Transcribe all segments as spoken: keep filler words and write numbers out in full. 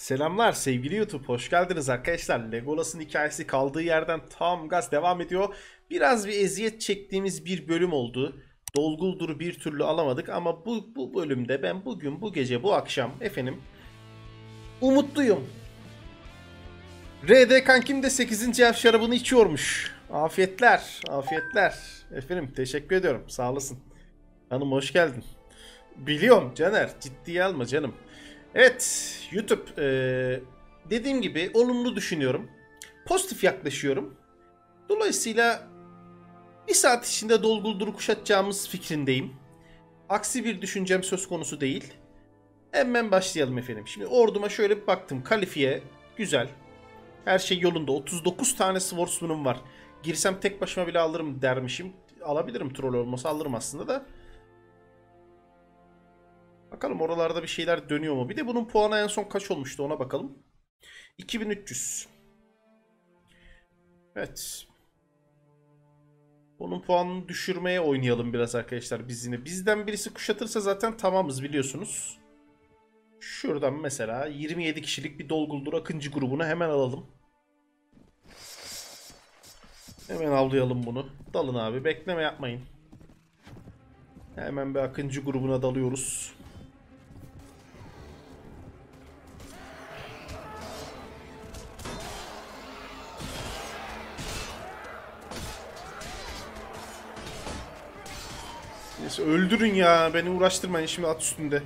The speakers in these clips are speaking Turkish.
Selamlar sevgili YouTube, hoş geldiniz arkadaşlar. Legolas'ın hikayesi kaldığı yerden tam gaz devam ediyor. Biraz bir eziyet çektiğimiz bir bölüm oldu. Dolguldur'u bir türlü alamadık ama bu, bu bölümde ben bugün, bu gece, bu akşam efendim umutluyum. R D kankim de sekizinci ev şarabını içiyormuş. Afiyetler, afiyetler. Efendim teşekkür ediyorum, sağ olasın. Hanım hoş geldin. Biliyorum Caner, ciddiye alma canım. Evet, YouTube. eee, dediğim gibi olumlu düşünüyorum. Pozitif yaklaşıyorum. Dolayısıyla bir saat içinde Dolguldur'u kuşatacağımız fikrindeyim. Aksi bir düşüncem söz konusu değil. Hemen başlayalım efendim. Şimdi orduma şöyle bir baktım. Kalifiye güzel. Her şey yolunda. otuz dokuz tane Swordsman'ım var. Girsem tek başıma bile alırım dermişim. Alabilirim, troll olmasa alırım aslında da. Bakalım oralarda bir şeyler dönüyor mu? Bir de bunun puanı en son kaç olmuştu ona bakalım. iki bin üç yüz. Evet. Bunun puanını düşürmeye oynayalım biraz arkadaşlar biz yine. Bizden birisi kuşatırsa zaten tamamız biliyorsunuz. Şuradan mesela yirmi yedi kişilik bir Dolguldur Akıncı grubunu hemen alalım. Hemen avlayalım bunu. Dalın abi, bekleme yapmayın. Hemen bir Akıncı grubuna dalıyoruz. Neyse öldürün ya, beni uğraştırmayın şimdi at üstünde.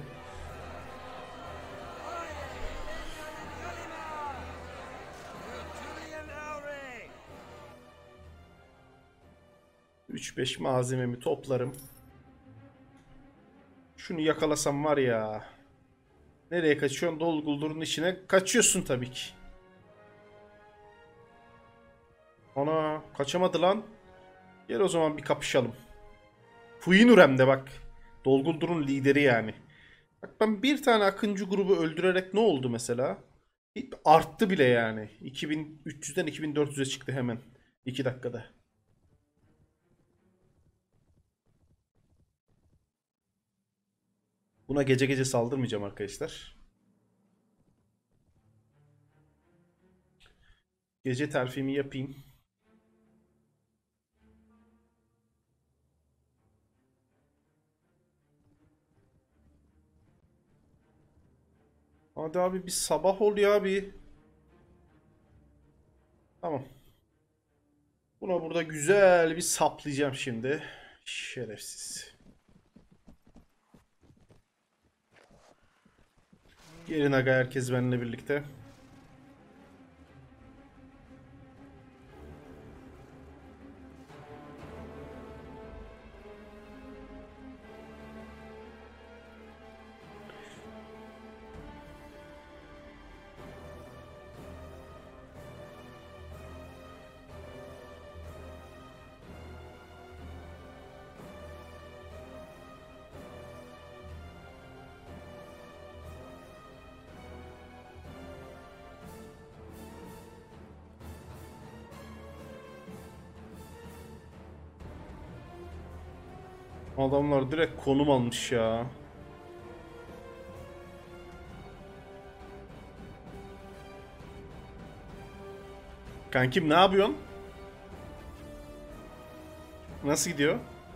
üç beş malzememi toplarım. Şunu yakalasam var ya. Nereye kaçıyorsun? Dolguldur'un içine kaçıyorsun tabii ki. Ana kaçamadı lan. Gel o zaman bir kapışalım. Fuyinurem de bak. Dolguldur'un lideri yani. Bak ben bir tane Akıncı grubu öldürerek ne oldu mesela? Arttı bile yani. iki bin üç yüzden iki bin dört yüze çıktı hemen. iki dakikada. Buna gece gece saldırmayacağım arkadaşlar. Gece terfimi yapayım. Hadi abi bir sabah ol ya bir. Tamam. Buna burada güzel bir saplayacağım şimdi. Şerefsiz. Gelin aga herkes benimle birlikte. Adamlar direkt konum almış ya. Kankim ne yapıyorsun? Nasıl gidiyor?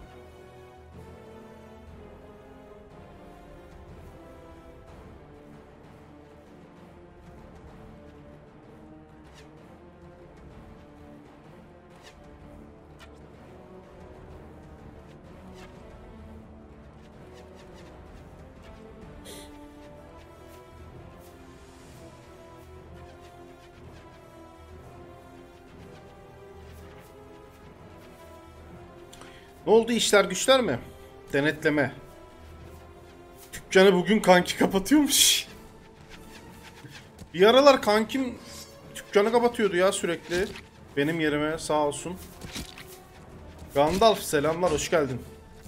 Ne oldu, işler güçler mi? Denetleme. Dükkanı bugün kanki kapatıyormuş. Bir aralar kankim dükkanı kapatıyordu ya sürekli. Benim yerime sağ olsun. Gandalf selamlar, hoş geldin.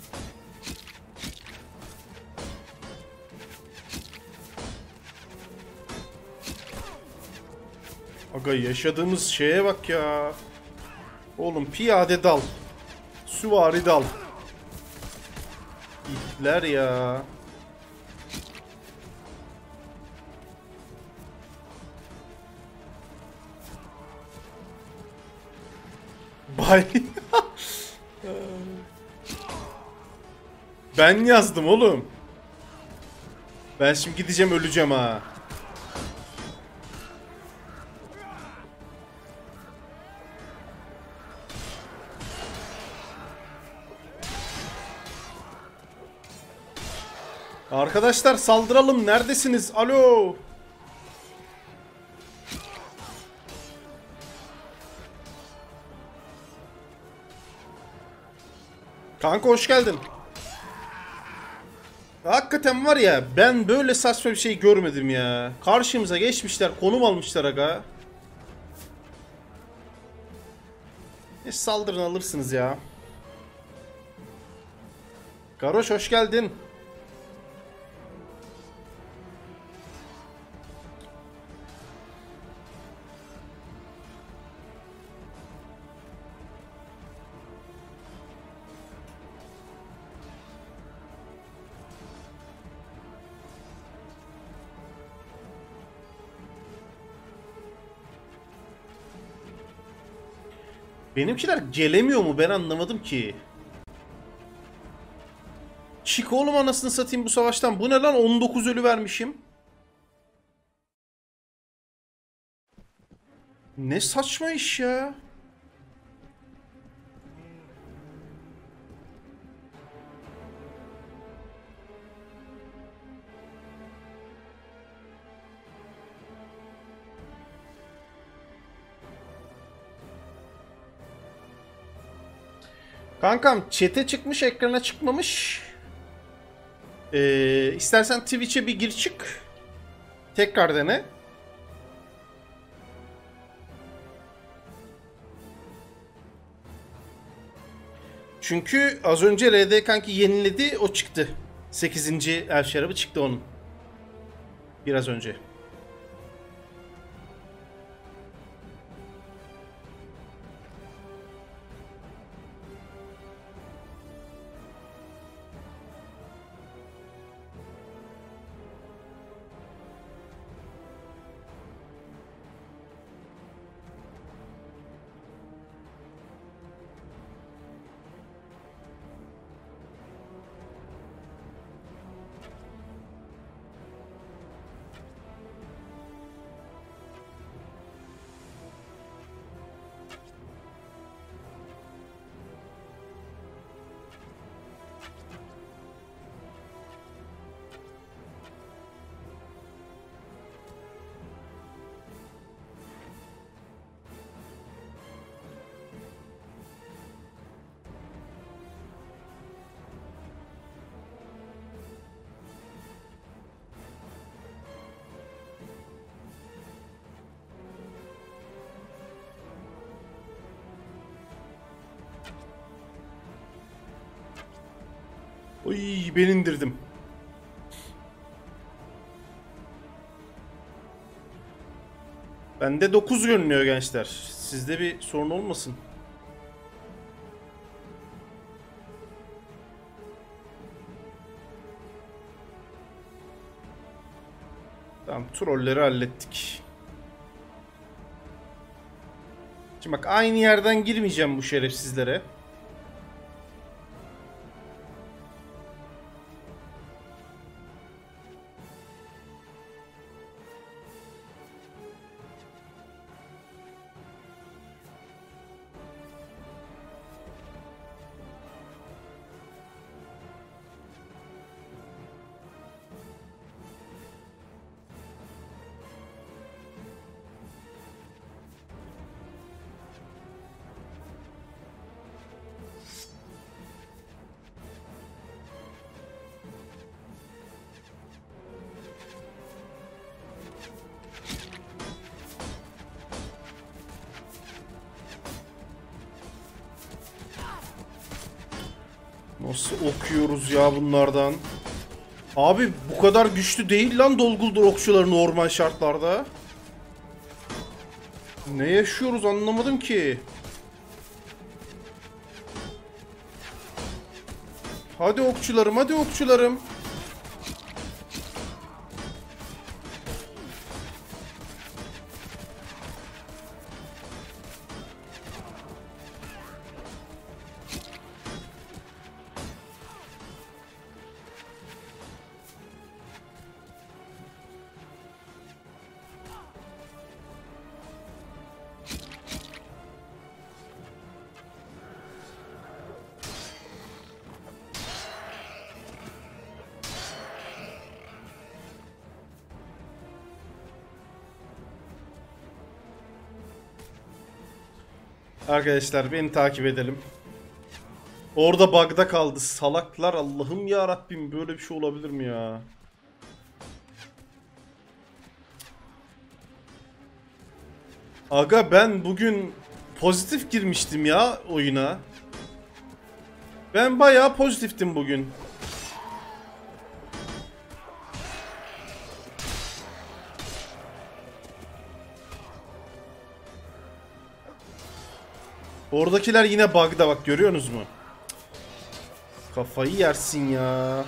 Aga yaşadığımız şeye bak ya. Oğlum piyade dal. Süvari dal. İtler ya. Bay. Ben yazdım oğlum. Ben şimdi gideceğim, öleceğim ha. Arkadaşlar saldıralım. Neredesiniz? Alo. Kanka hoş geldin. Hakikaten var ya, ben böyle saçma bir şey görmedim ya. Karşımıza geçmişler, konum almışlar aga. Ne saldırın alırsınız ya. Garoş hoş geldin. Benimkiler gelemiyor mu, ben anlamadım ki. Çık oğlum anasını satayım bu savaştan. Bu ne lan, on dokuz ölü vermişim. Ne saçma iş ya. Kankam chat'e çıkmış, ekrana çıkmamış. Ee, istersen Twitch'e bir gir çık. Tekrar dene. Çünkü az önce R D kanki yeniledi, o çıktı. sekizinci el şarabı çıktı onun. Biraz önce. Oy, ben indirdim. Bende dokuz görünüyor gençler. Sizde bir sorun olmasın. Tamam, trolleri hallettik. Şimdi bak, aynı yerden girmeyeceğim bu şerefsizlere. Nasıl okuyoruz ya bunlardan? Abi bu kadar güçlü değil lan Dolguldur okçuları normal şartlarda. Ne yaşıyoruz anlamadım ki. Hadi okçularım, hadi okçularım. Arkadaşlar beni takip edelim. Orada bug'da kaldı. Salaklar, Allah'ım ya Rabbim, böyle bir şey olabilir mi ya? Aga ben bugün pozitif girmiştim ya oyuna. Ben bayağı pozitiftim bugün. Oradakiler yine bug'da, bak görüyorsunuz mu? Kafayı yersin ya.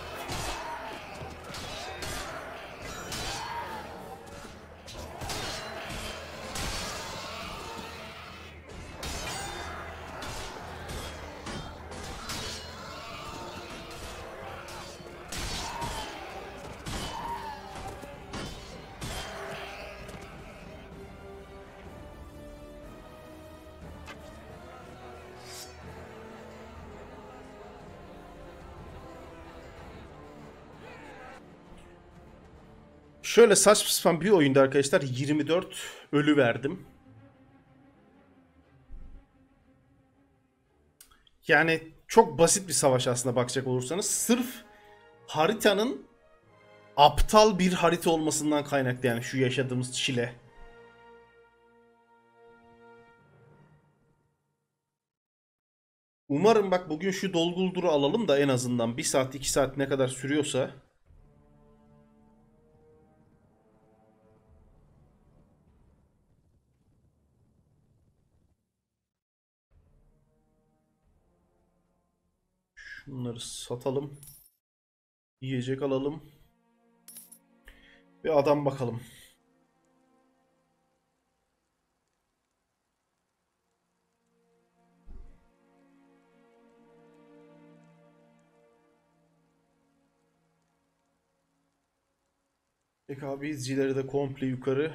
Şöyle saçma sapan bir oyunda arkadaşlar yirmi dört ölü verdim. Yani çok basit bir savaş aslında bakacak olursanız. Sırf haritanın aptal bir harita olmasından kaynaklı, yani şu yaşadığımız çile. Umarım bak bugün şu Dolguldur'u alalım da en azından bir saat iki saat ne kadar sürüyorsa. Şunları satalım. Yiyecek alalım. Bir adam bakalım. Peki abi, izcileri de komple yukarı.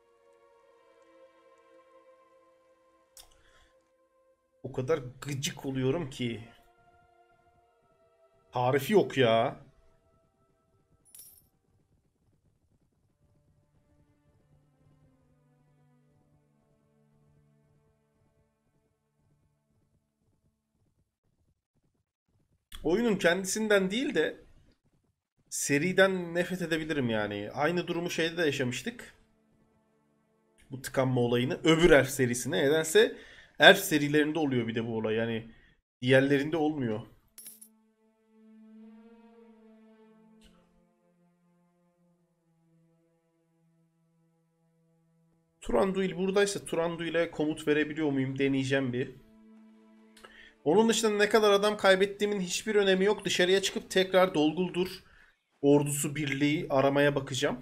O kadar gıcık oluyorum ki. Tarifi yok ya. Oyunun kendisinden değil de seriden nefret edebilirim yani. Aynı durumu şeyde de yaşamıştık. Bu tıkanma olayını. Öbür Elf serisine. Nedense Elf serilerinde oluyor bir de bu olay. Yani diğerlerinde olmuyor. Turanduil buradaysa Turanduil'e komut verebiliyor muyum deneyeceğim bir. Onun dışında ne kadar adam kaybettiğimin hiçbir önemi yok. Dışarıya çıkıp tekrar Dolguldur ordusu birliği aramaya bakacağım.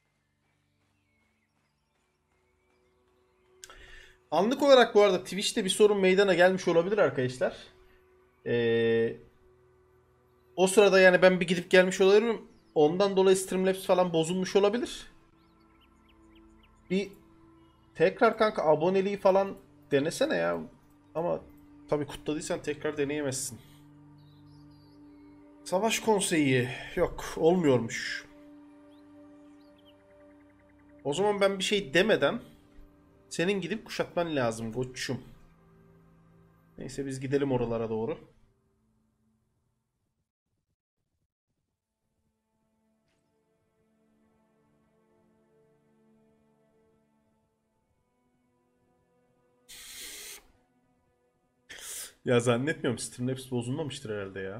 Anlık olarak bu arada Twitch'te bir sorun meydana gelmiş olabilir arkadaşlar. Ee, o sırada yani ben bir gidip gelmiş olabilirim. Ondan dolayı Streamlabs falan bozulmuş olabilir. Bir tekrar kanka aboneliği falan denesene ya. Ama tabii kutladıysan tekrar deneyemezsin. Savaş konseyi yok, olmuyormuş. O zaman ben bir şey demeden senin gidip kuşatman lazım koçum. Neyse biz gidelim oralara doğru. Ya zannetmiyorum, Streamlabs bozulmamıştır herhalde ya.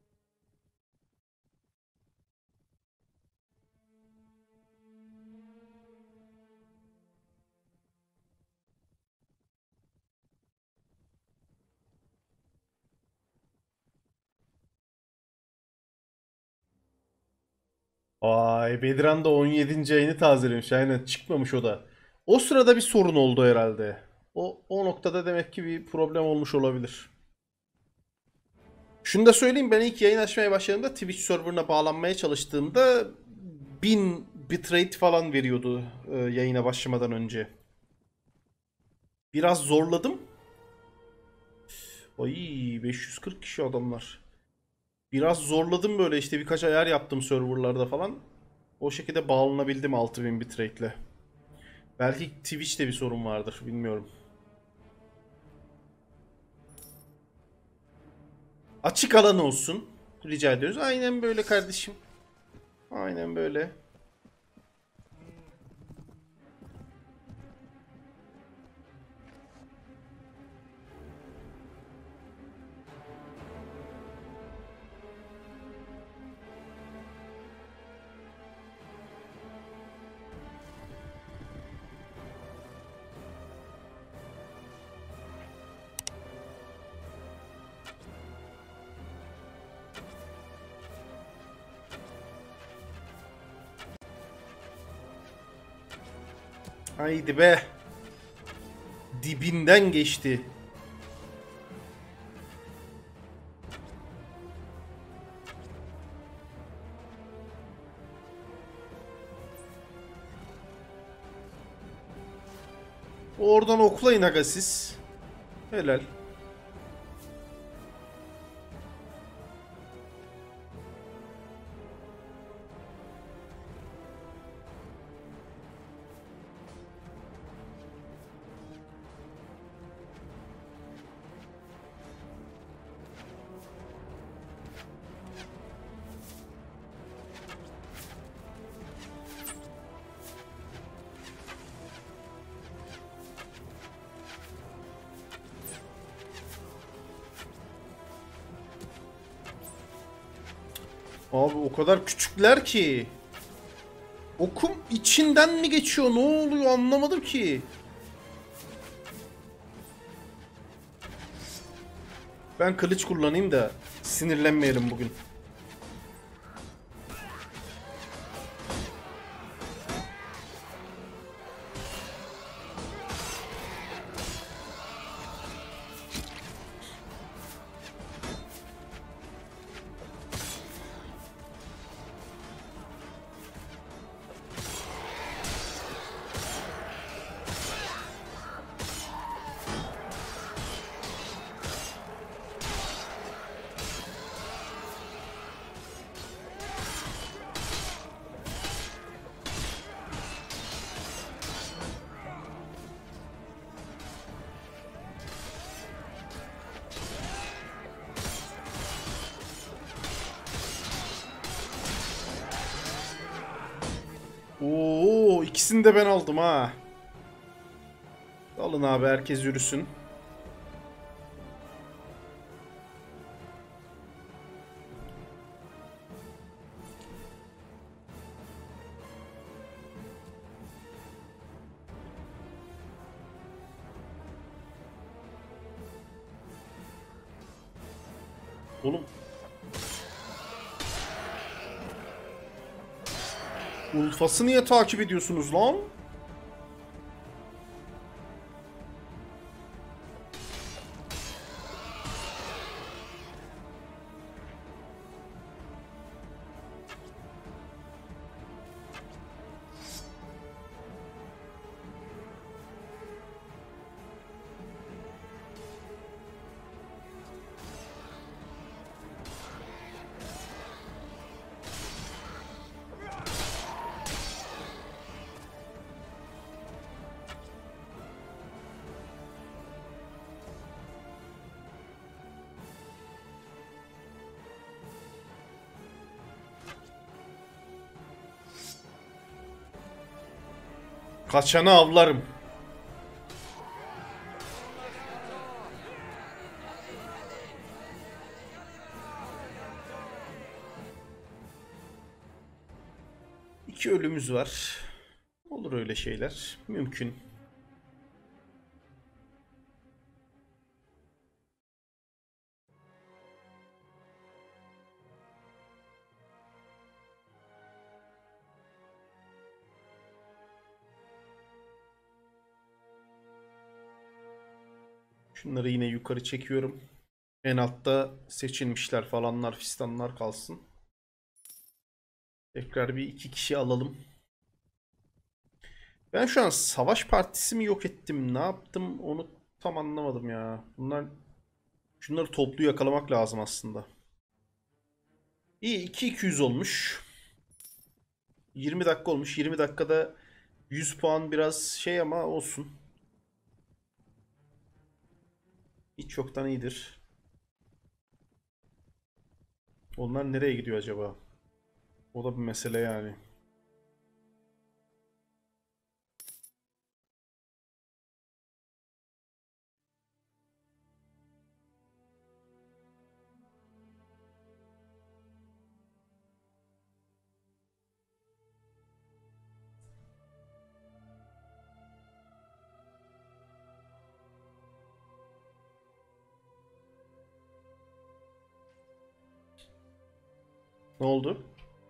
Ay, Bedran da on yedinci ayını tazelemiş. Aynen, çıkmamış o da. O sırada bir sorun oldu herhalde. O, o noktada demek ki bir problem olmuş olabilir. Şunu da söyleyeyim, ben ilk yayın açmaya başladığımda Twitch serverına bağlanmaya çalıştığımda bin bitrate falan veriyordu e, yayına başlamadan önce. Biraz zorladım. Ay, beş yüz kırk kişi adamlar. Biraz zorladım böyle, işte birkaç ayar yaptım serverlarda falan. O şekilde bağlanabildim altı bin bitrate'le. Belki Twitch'te bir sorun vardır, bilmiyorum. Açık alan olsun. Rica ediyoruz. Aynen böyle kardeşim. Aynen böyle. Haydi be. Dibinden geçti. Oradan oklayın aga siz. Helal. Abi o kadar küçükler ki. Okum içinden mi geçiyor? Ne oluyor anlamadım ki. Ben kılıç kullanayım da sinirlenmeyelim bugün. Oo, ikisini de ben aldım ha. Alın abi herkes yürüsün. Oğlum. Ulfas'ı niye takip ediyorsunuz lan? Kaçanı avlarım. İki ölümüz var. Olur öyle şeyler. Mümkün. Şunları yine yukarı çekiyorum. En altta seçilmişler falanlar fistanlar kalsın. Tekrar bir iki kişi alalım. Ben şu an savaş partisi mi yok ettim? Ne yaptım? Onu tam anlamadım ya. Bunlar şunları toplu yakalamak lazım aslında. İyi iki bin iki yüz olmuş. yirmi dakika olmuş. yirmi dakikada yüz puan biraz şey ama olsun. Hiç yoktan iyidir. Onlar nereye gidiyor acaba? O da bir mesele yani. Ne oldu?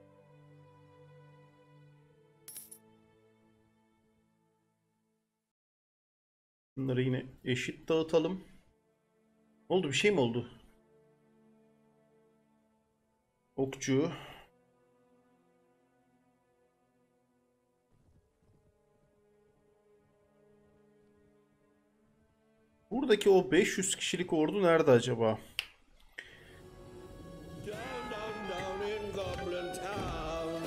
Bunları yine eşit dağıtalım. Ne oldu? Bir şey mi oldu? Okçu. Buradaki o beş yüz kişilik ordu nerede acaba? Down, down, down in Goblin Town.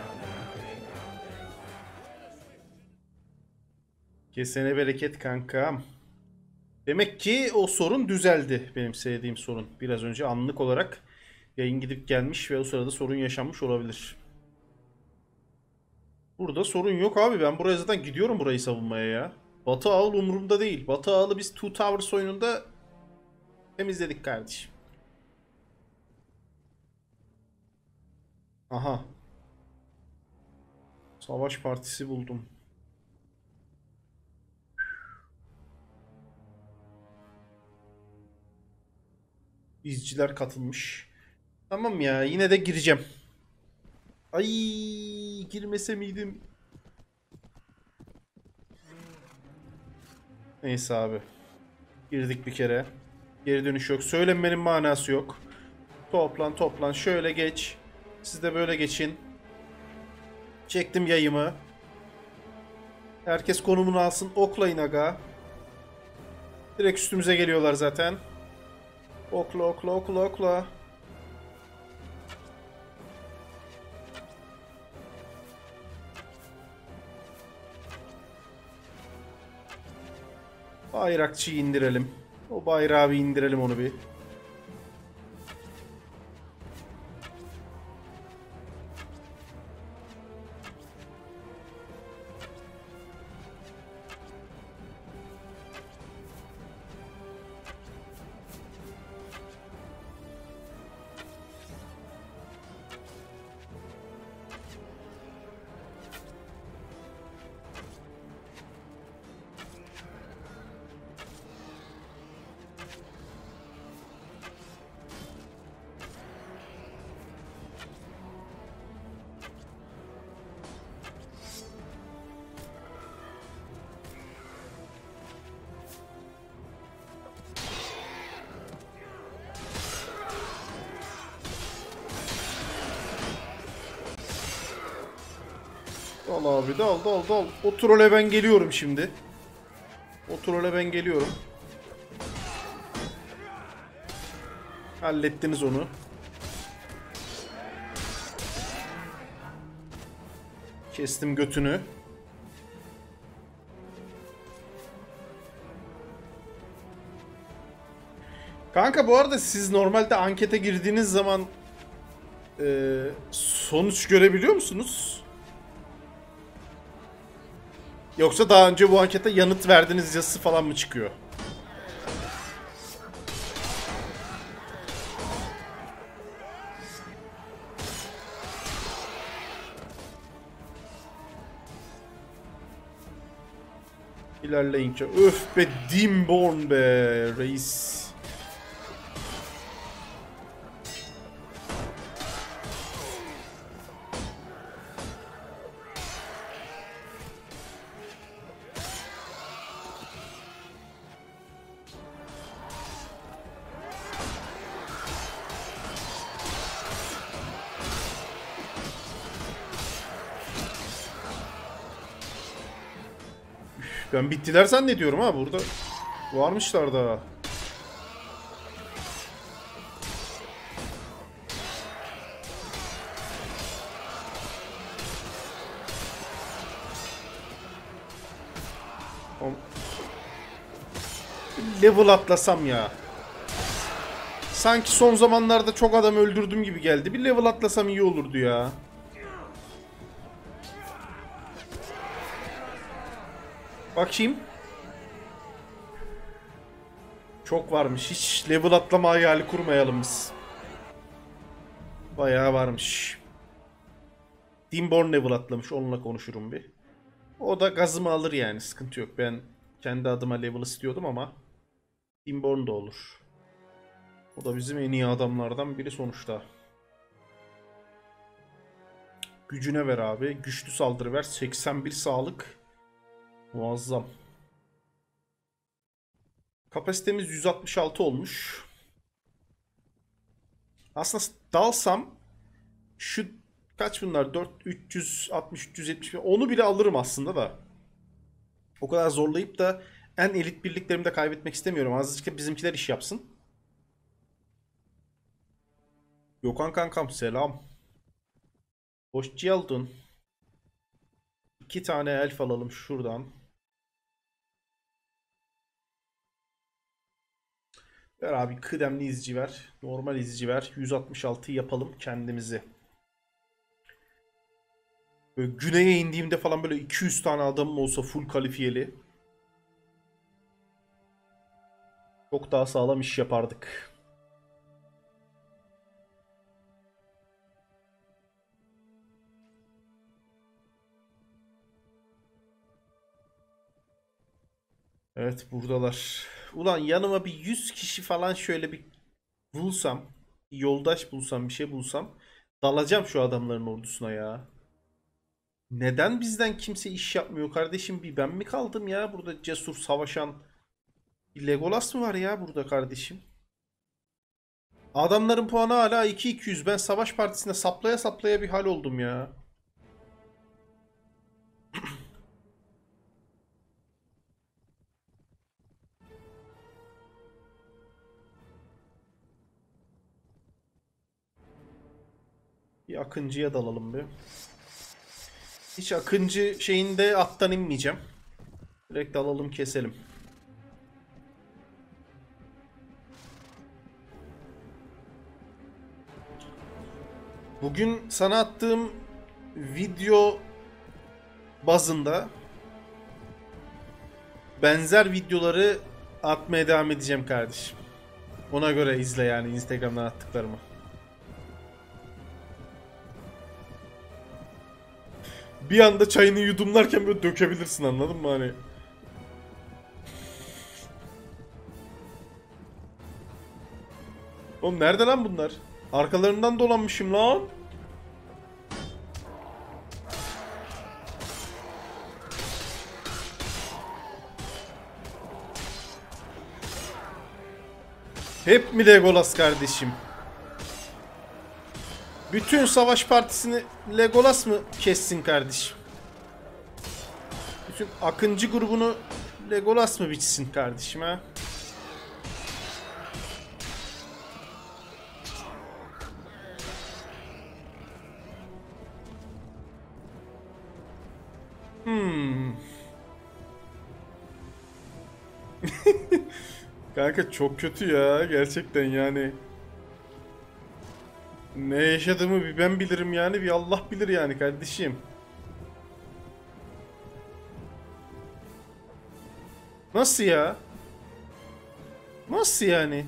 Kesene bereket kankam. Demek ki o sorun düzeldi. Benim sevdiğim sorun. Biraz önce anlık olarak yayın gidip gelmiş ve o sırada sorun yaşanmış olabilir. Burada sorun yok abi. Ben buraya zaten gidiyorum burayı savunmaya ya. Batı Ağıl umurumda değil. Batı Ağıl'ı biz Two Towers oyununda temizledik kardeşim. Aha. Savaş partisi buldum. İzciler katılmış. Tamam ya, yine de gireceğim. Ay, girmese miydim? Neyse abi. Girdik bir kere. Geri dönüş yok. Söylenmenin manası yok. Toplan toplan. Şöyle geç. Siz de böyle geçin. Çektim yayımı. Herkes konumunu alsın. Oklayın aga. Direkt üstümüze geliyorlar zaten. Okla okla okla okla. Bayrakçıyı indirelim. O bayrağı bir indirelim onu bir. Dal abi dal dal dal. O trole ben geliyorum şimdi. O trole ben geliyorum. Hallettiniz onu. Kestim götünü. Kanka bu arada siz normalde ankete girdiğiniz zaman e, sonuç görebiliyor musunuz? Yoksa daha önce bu ankete yanıt verdiğiniz yazısı falan mı çıkıyor? İlerleyince. Öf be Dimborn be reis. Ben bittiler zannediyorum ha burada. Varmışlar daha. Level atlasam ya. Sanki son zamanlarda çok adam öldürdüm gibi geldi. Bir level atlasam iyi olurdu ya. Bakayım. Çok varmış. Hiç level atlama hayali kurmayalım biz. Bayağı varmış. Dimborn level atlamış. Onunla konuşurum bir. O da gazımı alır yani. Sıkıntı yok. Ben kendi adıma level istiyordum ama Dimborn da olur. O da bizim en iyi adamlardan biri sonuçta. Gücüne ver abi. Güçlü saldırı ver. seksen bir sağlık. Muazzam. Kapasitemiz yüz altmış altı olmuş. Aslında dalsam şu kaç bunlar? dört üç yüz altmış üç yüz yetmiş onu bile alırım aslında da. O kadar zorlayıp da en elit birliklerimi de kaybetmek istemiyorum. Azıcık bizimkiler iş yapsın. Gökhan kankam selam. Hoş geldin. İki tane elf alalım şuradan. Ver abi kıdemli izci ver. Normal izci ver. yüz altmış altı yapalım kendimizi. Böyle güneye indiğimde falan böyle iki yüz tane adamım olsa full kalifiyeli. Çok daha sağlam iş yapardık. Evet buradalar. Ulan yanıma bir yüz kişi falan şöyle bir bulsam. Bir yoldaş bulsam bir şey bulsam. Dalacağım şu adamların ordusuna ya. Neden bizden kimse iş yapmıyor kardeşim? Bir ben mi kaldım ya burada cesur savaşan? Bir Legolas mı var ya burada kardeşim? Adamların puanı hala iki iki yüz. Ben savaş partisinde saplaya saplaya bir hal oldum ya. Bir Akıncı'ya dalalım bir. Hiç Akıncı şeyinde attan inmeyeceğim. Direkt dalalım keselim. Bugün sana attığım video bazında benzer videoları atmaya devam edeceğim kardeşim. Ona göre izle yani Instagram'dan attıklarımı. Bir anda çayını yudumlarken böyle dökebilirsin anladın mı hani? Oğlum nerede lan bunlar? Arkalarından dolanmışım lan. Hep mi Legolas kardeşim? Bütün savaş partisini Legolas mı kessin kardeşim? Bütün Akıncı grubunu Legolas mı biçsin kardeşim ha? Hmm. Kanka çok kötü ya gerçekten yani. Ne yaşadığımı bir ben bilirim yani bir Allah bilir yani kardeşim. Nasıl ya? Nasıl yani?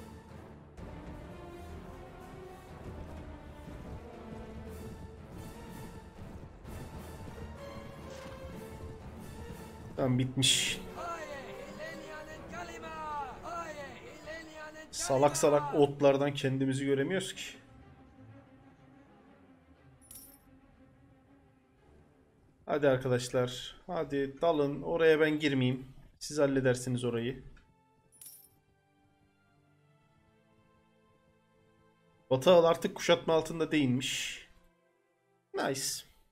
Tamam bitmiş. Salak salak otlardan kendimizi göremiyoruz ki. Hadi arkadaşlar. Hadi dalın. Oraya ben girmeyeyim. Siz halledersiniz orayı. Batı Ağıl artık kuşatma altında değilmiş. Nice.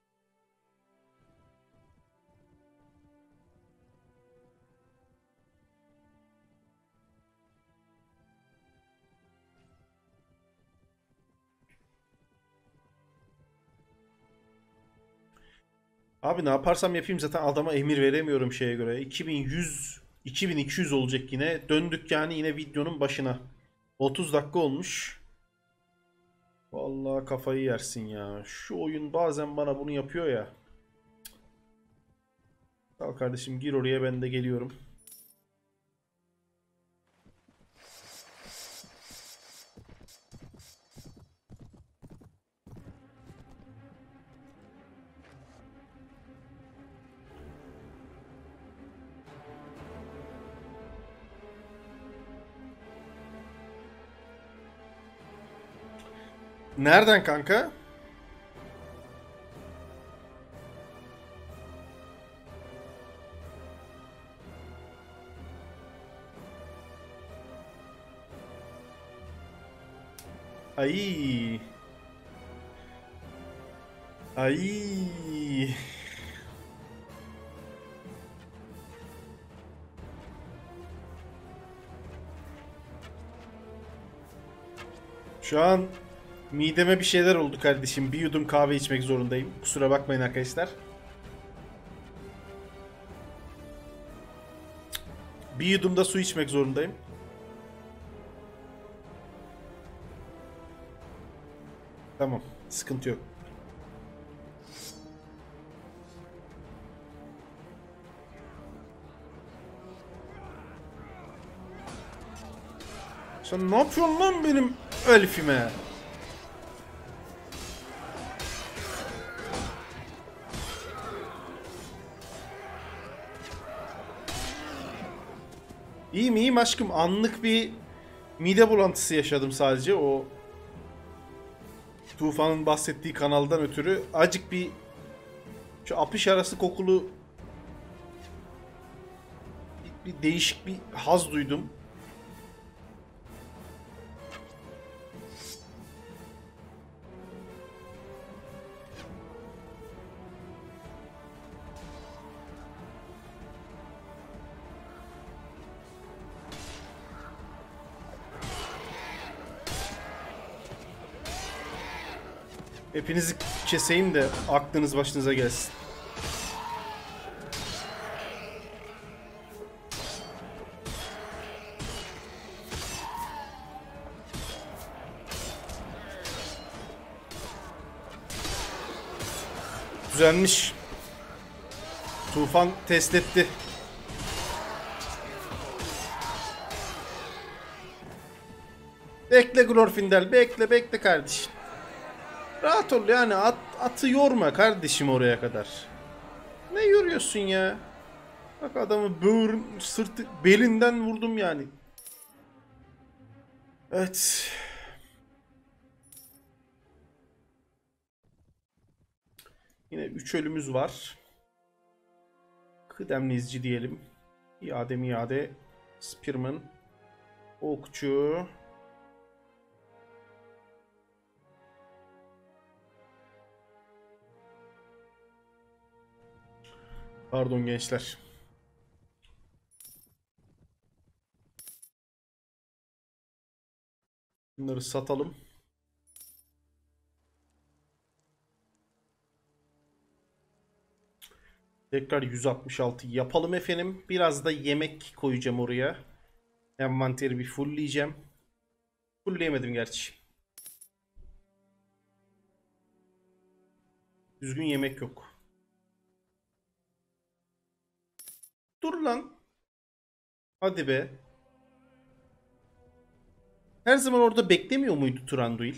Abi ne yaparsam yapayım zaten adama emir veremiyorum şeye göre. iki bin yüz, iki bin iki yüz olacak yine. Döndük yani yine videonun başına. otuz dakika olmuş. Vallahi kafayı yersin ya. Şu oyun bazen bana bunu yapıyor ya. Al kardeşim gir oraya, ben de geliyorum. Nereden kanka? Ay. Ay. Şu an mideme bir şeyler oldu kardeşim. Bir yudum kahve içmek zorundayım. Kusura bakmayın arkadaşlar. Bir yudum da su içmek zorundayım. Tamam, sıkıntı yok. Sen ne yapıyorsun lan benim Elf'ime? İyiyim iyiyim aşkım. Anlık bir mide bulantısı yaşadım sadece. O Tufan'ın bahsettiği kanaldan ötürü. Acık bir şu apış arası kokulu bir, bir değişik bir haz duydum. Hepinizi keseyim de aklınız başınıza gelsin. Düzelmiş. Tufan test etti. Bekle Glorfindel, bekle bekle kardeşim. Rahat ol yani, at, atı yorma kardeşim oraya kadar. Ne yoruyorsun ya? Bak adamı böğür, sırtı, belinden vurdum yani. Evet. Yine üç ölümüz var. Kıdemli izci diyelim. İade miade. Spearman. Okçu. Pardon gençler. Bunları satalım. Tekrar yüz altmış altı yapalım efendim. Biraz da yemek koyacağım oraya. Envanteri bir fullleyeceğim. Fullleyemedim gerçi. Düzgün yemek yok. Dur lan. Hadi be. Her zaman orada beklemiyor muydu Turanduil?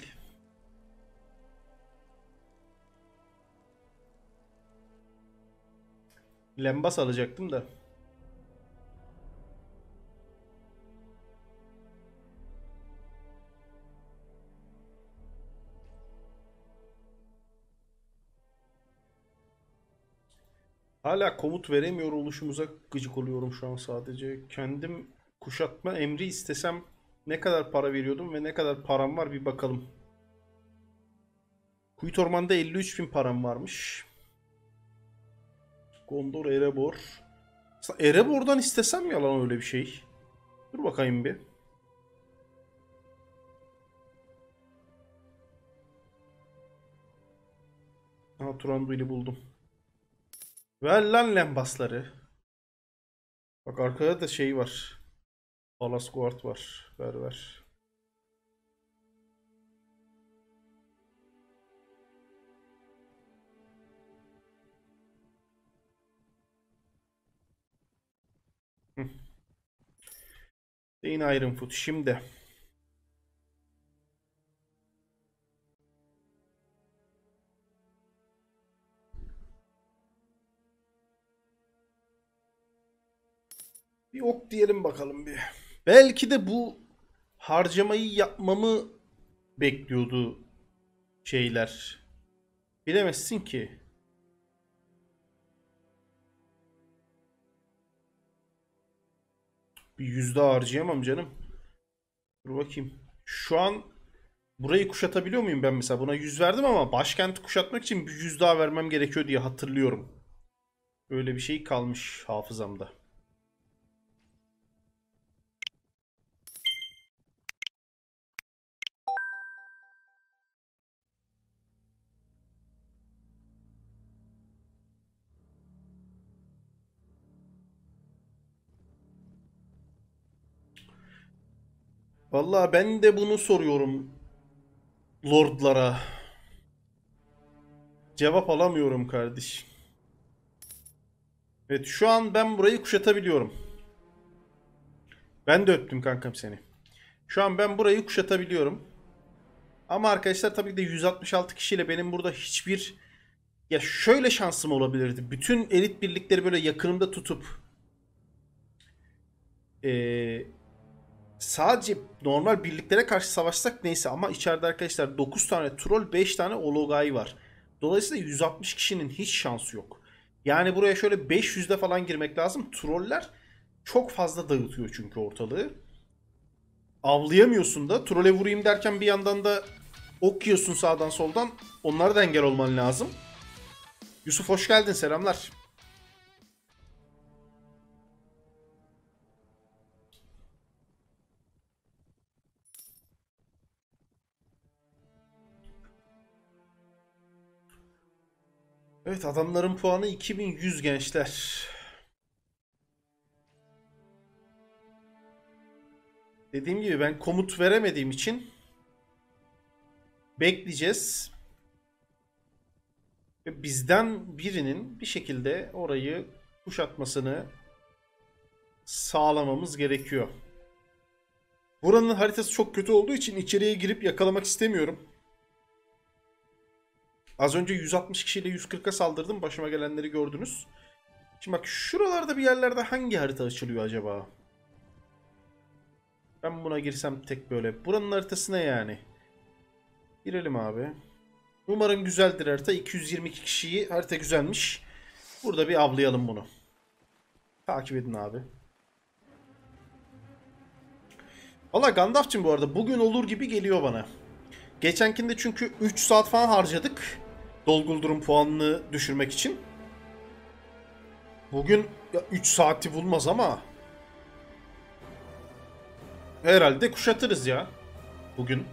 Lembas alacaktım da. Hala komut veremiyor oluşumuza gıcık oluyorum şu an sadece. Kendim kuşatma emri istesem ne kadar para veriyordum ve ne kadar param var bir bakalım. Kuyut Orman'da elli üç bin param varmış. Gondor, Erebor. Aslında Erebor'dan istesem ya lan öyle bir şey. Dur bakayım bir. Aha Turanduil'i buldum. Ver lan lembasları. Bak arkada da şey var. Palace Guard var. Ver ver. Yine Iron Foot. Şimdi. Bir ok diyelim bakalım bir. Belki de bu harcamayı yapmamı bekliyordu şeyler. Bilemezsin ki. Bir yüzde harcayamam canım. Dur bakayım. Şu an burayı kuşatabiliyor muyum ben mesela? Buna yüz verdim ama başkenti kuşatmak için bir yüz daha vermem gerekiyor diye hatırlıyorum. Öyle bir şey kalmış hafızamda. Vallahi ben de bunu soruyorum lordlara. Cevap alamıyorum kardeş. Evet, şu an ben burayı kuşatabiliyorum. Ben de öptüm kankam seni. Şu an ben burayı kuşatabiliyorum. Ama arkadaşlar tabii ki de yüz altmış altı kişiyle benim burada hiçbir... Ya şöyle şansım olabilirdi. Bütün elit birlikleri böyle yakınımda tutup... Ee, sadece normal birliklere karşı savaşsak neyse ama içeride arkadaşlar dokuz tane troll, beş tane Ologai var. Dolayısıyla yüz altmış kişinin hiç şansı yok. Yani buraya şöyle beş yüzde falan girmek lazım. Troller çok fazla dağıtıyor çünkü ortalığı. Avlayamıyorsun da. Trolle vurayım derken bir yandan da ok yiyorsun sağdan soldan. Onlara da engel olman lazım. Yusuf hoş geldin, selamlar. Evet, adamların puanı iki bin yüz gençler. Dediğim gibi ben komut veremediğim için bekleyeceğiz. Ve bizden birinin bir şekilde orayı kuşatmasını sağlamamız gerekiyor. Buranın haritası çok kötü olduğu için içeriye girip yakalamak istemiyorum. Az önce yüz altmış kişiyle yüz kırka saldırdım. Başıma gelenleri gördünüz. Şimdi bak şuralarda bir yerlerde hangi harita açılıyor acaba? Ben buna girsem tek böyle. Buranın haritası ne yani? Girelim abi. Umarım güzeldir harita. iki yüz yirmi iki kişiyi, harita güzelmiş. Burada bir avlayalım bunu. Takip edin abi. Valla Gandalf'cığım bu arada bugün olur gibi geliyor bana. Geçenkinde çünkü üç saat falan harcadık. Dolguldur'un puanını düşürmek için. Bugün üç saati bulmaz ama herhalde kuşatırız ya. Bugün.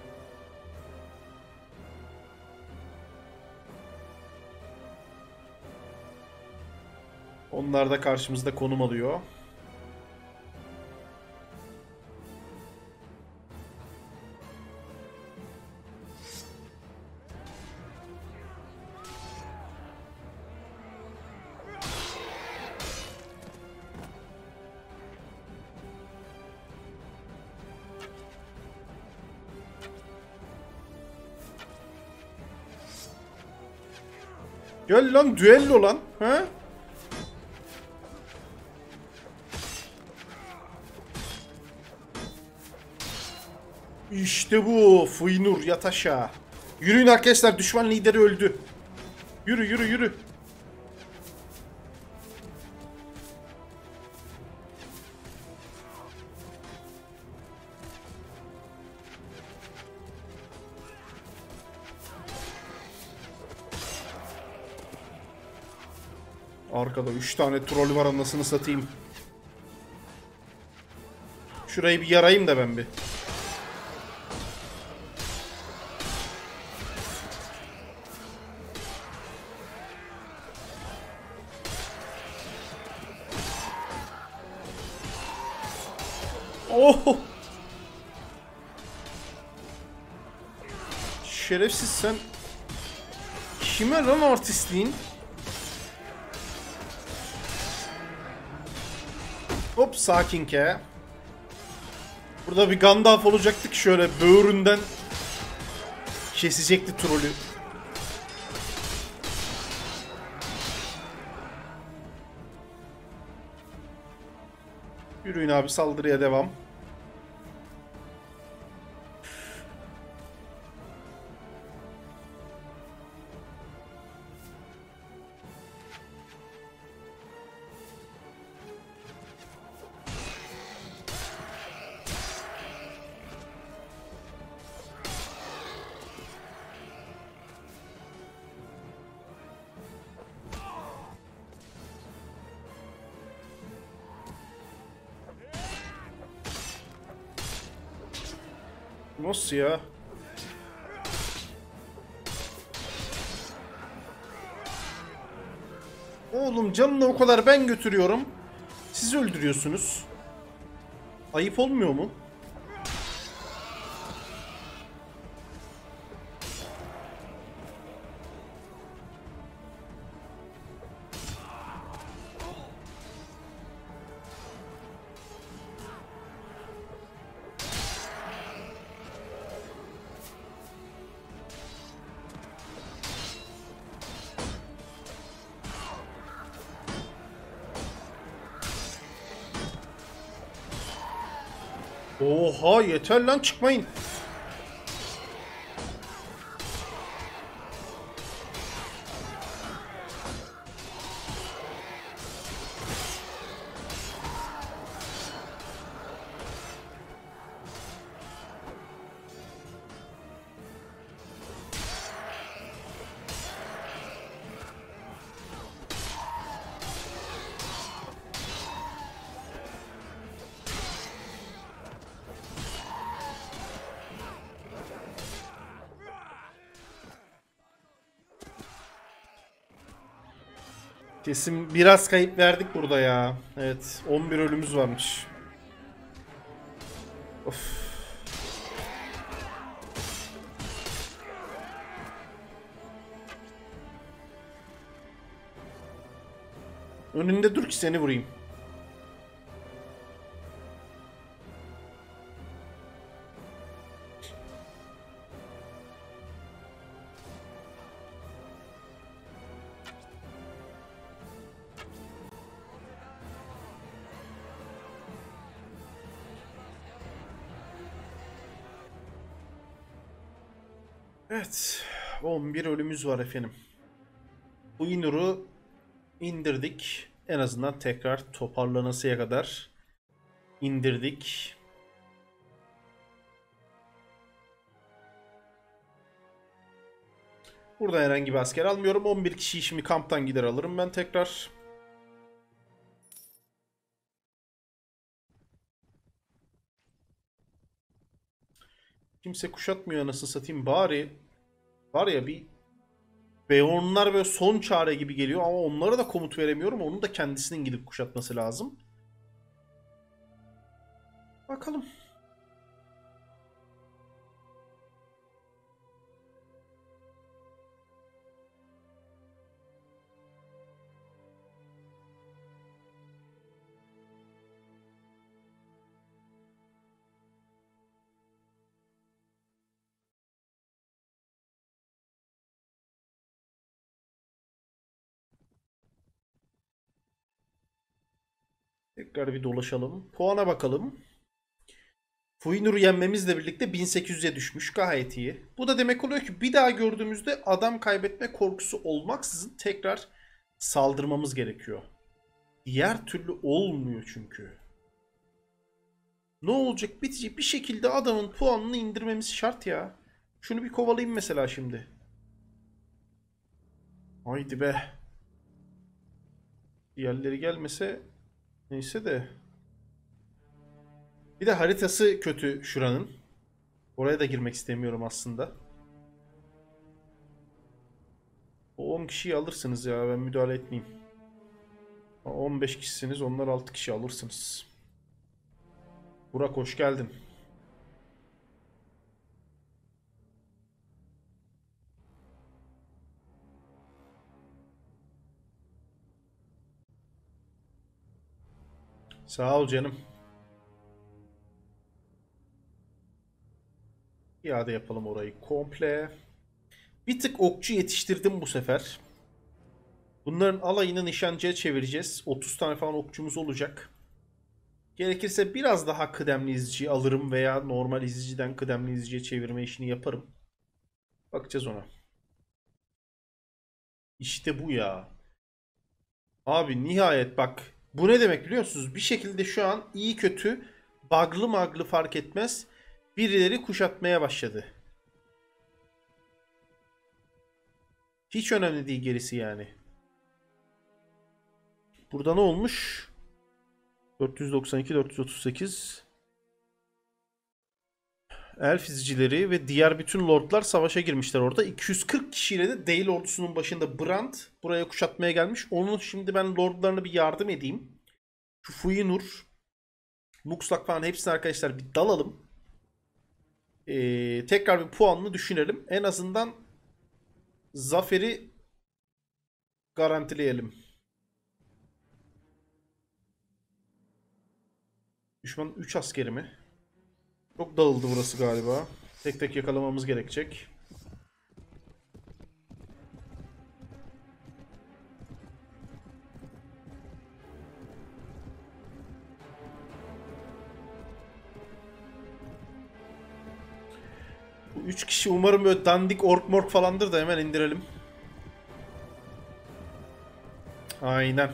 Onlar da karşımızda konum alıyor. Gel lan, düello lan. He? İşte bu. Fıynur yat aşağı. Yürüyün arkadaşlar, düşman lideri öldü. Yürü yürü yürü. Arkada üç tane troll var, anasını satayım. Şurayı bir yarayım da ben bir. Oh! Şerefsiz sen. Kime lan artistliğin? Hop sakin ke. Burada bir Gandalf olacaktık şöyle böğründen kesecekti trolü. Yürüyün abi, saldırıya devam. Nasıl ya? Oğlum canını o kadar ben götürüyorum. Siz öldürüyorsunuz. Ayıp olmuyor mu? Oha yeter lan, çıkmayın. Kesin biraz kayıp verdik burada ya. Evet, on bir ölümümüz varmış. Of. Önünde dur ki seni vurayım. Evet, on bir ölümümüz var efendim. Bu Inur'u indirdik. En azından tekrar toparlanasıya kadar indirdik. Burada herhangi bir asker almıyorum. on bir kişiyi şimdi kamptan gider alırım ben tekrar. Kimse kuşatmıyor anasını satayım. Bari var ya bir Beornlar böyle son çare gibi geliyor ama onlara da komut veremiyorum. Onun da kendisinin gidip kuşatması lazım. Bakalım. Tekrar bir dolaşalım. Puana bakalım. Fuinur'u yenmemizle birlikte bin sekiz yüze düşmüş. Gayet iyi. Bu da demek oluyor ki bir daha gördüğümüzde adam kaybetme korkusu olmaksızın tekrar saldırmamız gerekiyor. Diğer türlü olmuyor çünkü. Ne olacak, bitecek, bir şekilde adamın puanını indirmemiz şart ya. Şunu bir kovalayayım mesela şimdi. Haydi be. Diğerleri gelmese neyse de. Bir de haritası kötü şuranın. Oraya da girmek istemiyorum aslında. O on kişiyi alırsınız ya, ben müdahale etmeyeyim. on beş kişisiniz, onlar altı kişi alırsınız. Burak hoş geldin. Sağ ol canım. İade yapalım orayı komple. Bir tık okçu yetiştirdim bu sefer. Bunların alayını nişancıya çevireceğiz. otuz tane falan okçumuz olacak. Gerekirse biraz daha kıdemli izciyi alırım veya normal izciden kıdemli izciye çevirme işini yaparım. Bakacağız ona. İşte bu ya. Abi nihayet bak. Bu ne demek biliyor musunuz? Bir şekilde şu an iyi kötü bug'lı maglı fark etmez. Birileri kuşatmaya başladı. Hiç önemli değil gerisi yani. Burada ne olmuş? dört yüz doksan iki dört yüz otuz sekiz Elf izcileri ve diğer bütün lordlar savaşa girmişler orada. iki yüz kırk kişiyle de Dale ordusunun başında Brand buraya kuşatmaya gelmiş. Onun şimdi ben lordlarına bir yardım edeyim. Şu Fuyinur, Muxlak falan hepsini arkadaşlar bir dalalım. Ee, tekrar bir puanını düşünelim. En azından zaferi garantileyelim. Düşmanın üç askeri mi? Çok dağıldı burası galiba. Tek tek yakalamamız gerekecek. Bu üç kişi umarım böyle dandik ork mork falandır da hemen indirelim. Aynen.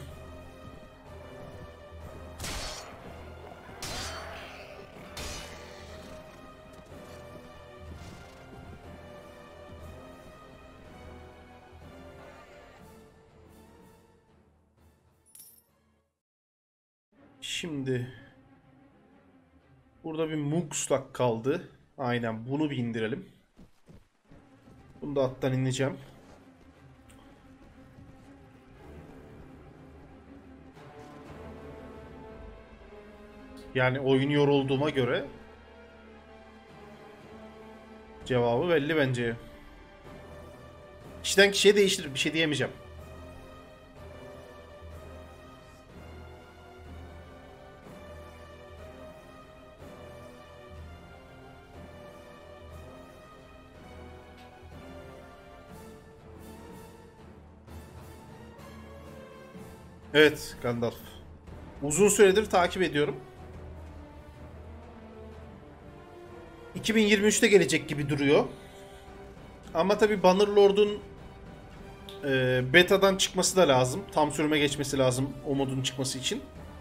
Şimdi burada bir Muxlak kaldı. Aynen bunu bir indirelim. Bunu da attan ineceğim. Yani oyun yorulduğuma göre cevabı belli bence. Kişiden kişiye değiştirir. Bir şey diyemeyeceğim. Evet Gandalf. Uzun süredir takip ediyorum. iki bin yirmi üçte gelecek gibi duruyor. Ama tabi Bannerlord'un e, beta'dan çıkması da lazım. Tam sürüme geçmesi lazım o modun çıkması için.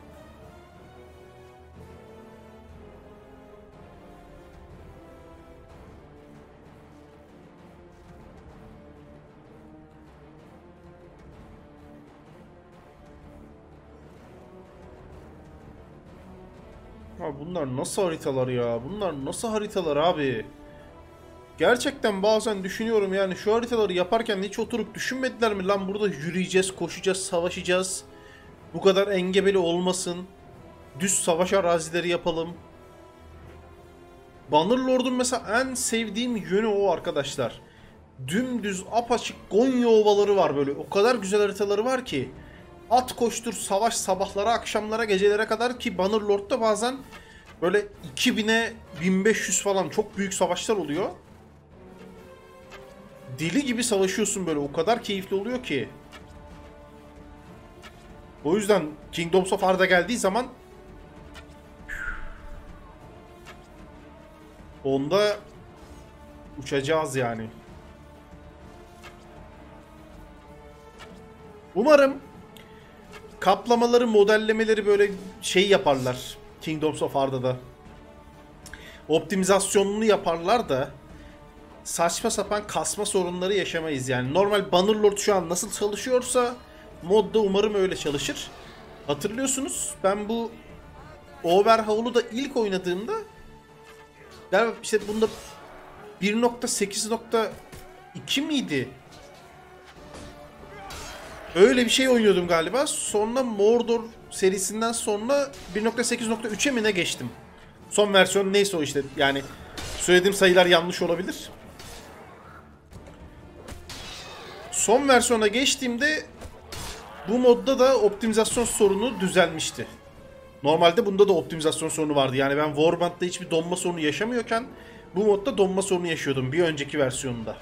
Ha bunlar nasıl haritalar ya? Bunlar nasıl haritalar abi? Gerçekten bazen düşünüyorum yani şu haritaları yaparken hiç oturup düşünmediler mi? Lan burada yürüyeceğiz, koşacağız, savaşacağız. Bu kadar engebeli olmasın. Düz savaş arazileri yapalım. Bannerlord'un mesela en sevdiğim yönü o arkadaşlar. Dümdüz apaçık Gonya ovaları var böyle. O kadar güzel haritaları var ki. At koştur, savaş sabahlara, akşamlara, gecelere kadar ki Bannerlord'da bazen böyle iki bine bin beş yüz falan çok büyük savaşlar oluyor. Deli gibi savaşıyorsun böyle. O kadar keyifli oluyor ki. O yüzden Kingdoms of Arda geldiği zaman onda uçacağız yani. Umarım kaplamaları, modellemeleri böyle şey yaparlar Kingdoms of Arda'da. Optimizasyonunu yaparlar da saçma sapan kasma sorunları yaşamayız yani. Normal Bannerlord şu an nasıl çalışıyorsa modda umarım öyle çalışır. Hatırlıyorsunuz ben bu Overhaul'u da ilk oynadığımda galiba işte bunda bir nokta sekiz nokta iki miydi? Öyle bir şey oynuyordum galiba. Sonra Mordor serisinden sonra bir nokta sekiz nokta üçe mi ne geçtim? Son versiyon neyse o işte. Yani söylediğim sayılar yanlış olabilir. Son versiyona geçtiğimde bu modda da optimizasyon sorunu düzelmişti. Normalde bunda da optimizasyon sorunu vardı. Yani ben Warband'da hiçbir donma sorunu yaşamıyorken bu modda donma sorunu yaşıyordum bir önceki versiyonunda.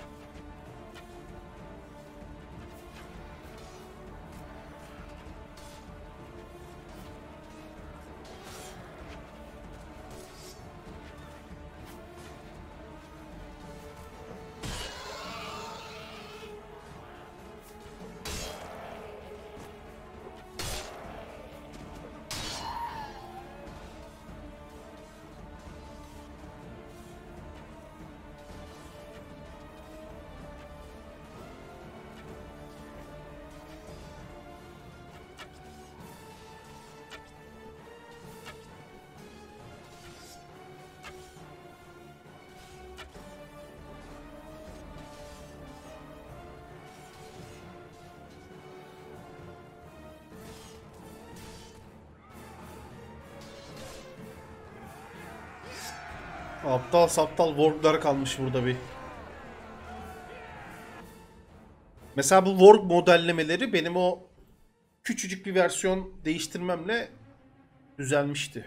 Aptal saptal work'lar kalmış burada bir. Mesela bu work modellemeleri benim o küçücük bir versiyon değiştirmemle düzelmişti.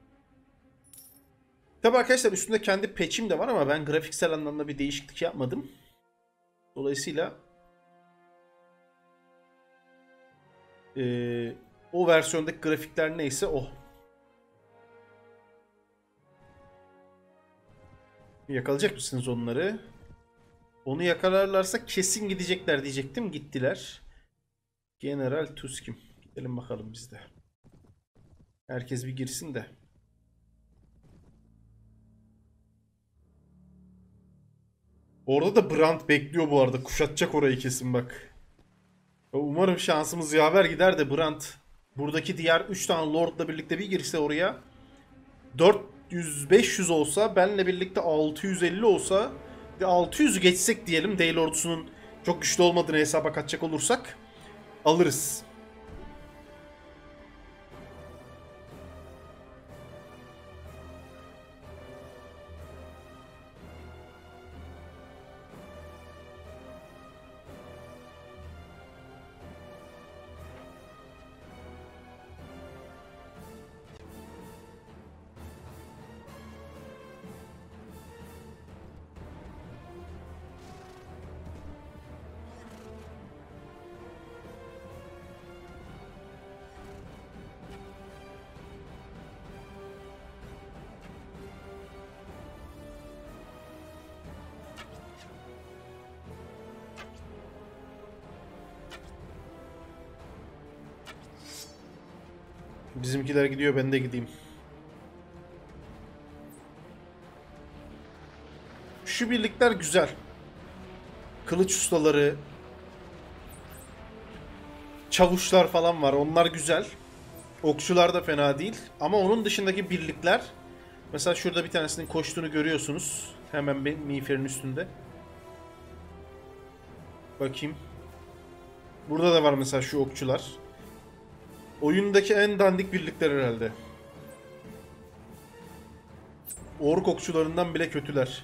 Tabi arkadaşlar üstünde kendi patch'im de var ama ben grafiksel anlamda bir değişiklik yapmadım. Dolayısıyla ee, o versiyondaki grafikler neyse o. Yakalayacak mısınız onları? Onu yakalarlarsa kesin gidecekler diyecektim. Gittiler. General Tuskim. Gidelim bakalım biz de. Herkes bir girsin de. Orada da Brand bekliyor bu arada. Kuşatacak orayı kesin bak. Umarım şansımız yaver gider de Brand buradaki diğer üç tane Lord'la birlikte bir girse oraya dört yüz beş yüz olsa, benle birlikte altı yüz elli olsa ve altı yüzü geçsek diyelim, Dale ordusunun çok güçlü olmadığını hesaba katacak olursak alırız. Bizimkiler gidiyor, ben de gideyim. Şu birlikler güzel. Kılıç ustaları, çavuşlar falan var. Onlar güzel. Okçular da fena değil. Ama onun dışındaki birlikler, mesela şurada bir tanesinin koştuğunu görüyorsunuz. Hemen bir miğferin üstünde. Bakayım. Burada da var mesela şu okçular. Oyundaki en dandik birlikler herhalde. Ork okçularından bile kötüler.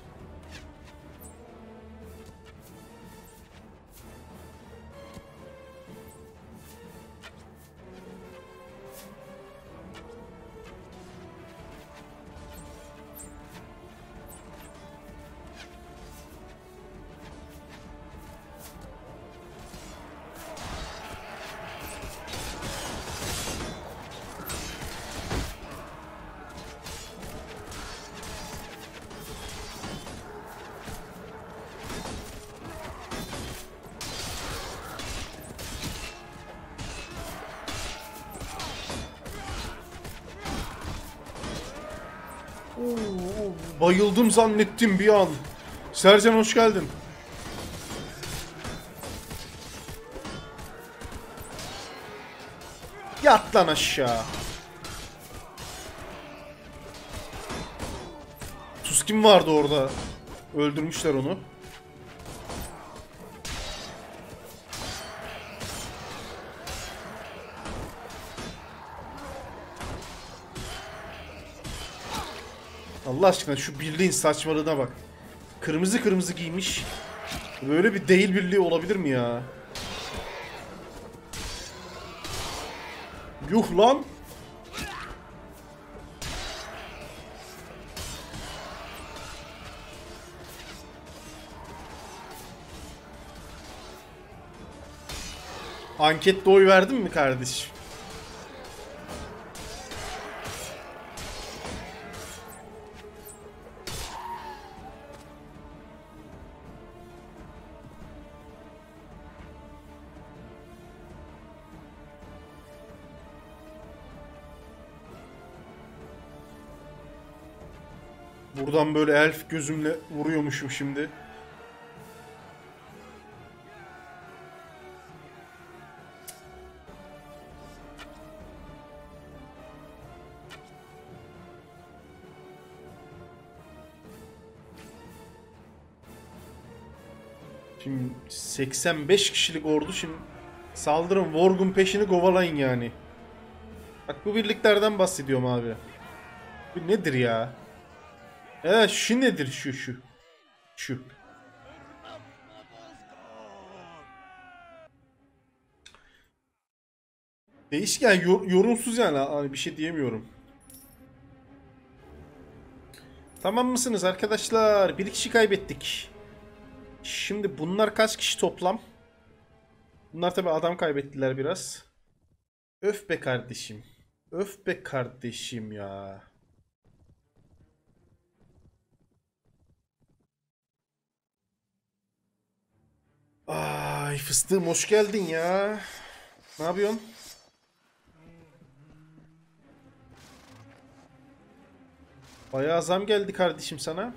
Oo, bayıldım zannettim bir an. Sercan hoş geldin. Yat lan aşağı. Tuskim vardı orada. Öldürmüşler onu. Allah aşkına şu birliğin saçmalığına bak. Kırmızı kırmızı giymiş. Böyle bir değil birliği olabilir mi ya? Yuh lan. Ankette oy verdin mi kardeşim? Buradan böyle elf gözümle vuruyormuşum şimdi. Şimdi seksen beş kişilik ordu, şimdi saldırın, Worg'un peşini kovalayın yani. Bak bu birliklerden bahsediyorum abi. Bu nedir ya? Evet, şu nedir, şu şu. Şu. Değişik yani, yor yorumsuz yani, hani bir şey diyemiyorum. Tamam mısınız arkadaşlar? Bir kişi kaybettik. Şimdi bunlar kaç kişi toplam? Bunlar tabi adam kaybettiler biraz. Öf be kardeşim. Öf be kardeşim ya. Ay fıstığım, hoş geldin ya. Ne yapıyorsun? Bayağı zam geldi kardeşim sana.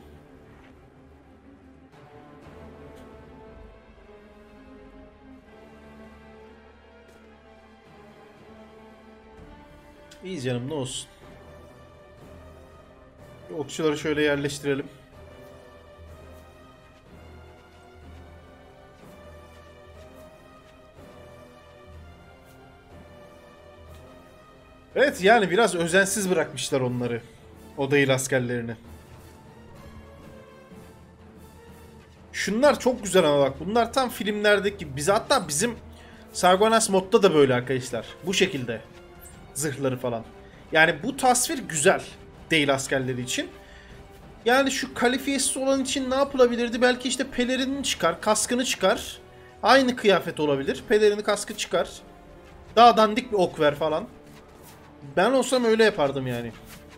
İyi canım, ne olsun. Okçuları şöyle yerleştirelim. Evet yani biraz özensiz bırakmışlar onları. O değil askerlerini. Şunlar çok güzel ama bak, bunlar tam filmlerdeki, bize hatta bizim Sargonas modda da böyle arkadaşlar. Bu şekilde. Zırhları falan. Yani bu tasvir güzel. Değil askerleri için. Yani şu kalifiyesiz olan için ne yapılabilirdi? Belki işte pelerini çıkar, kaskını çıkar. Aynı kıyafet olabilir. Pelerini, kaskı çıkar. Daha dandik bir ok ver falan. Ben olsam öyle yapardım yani.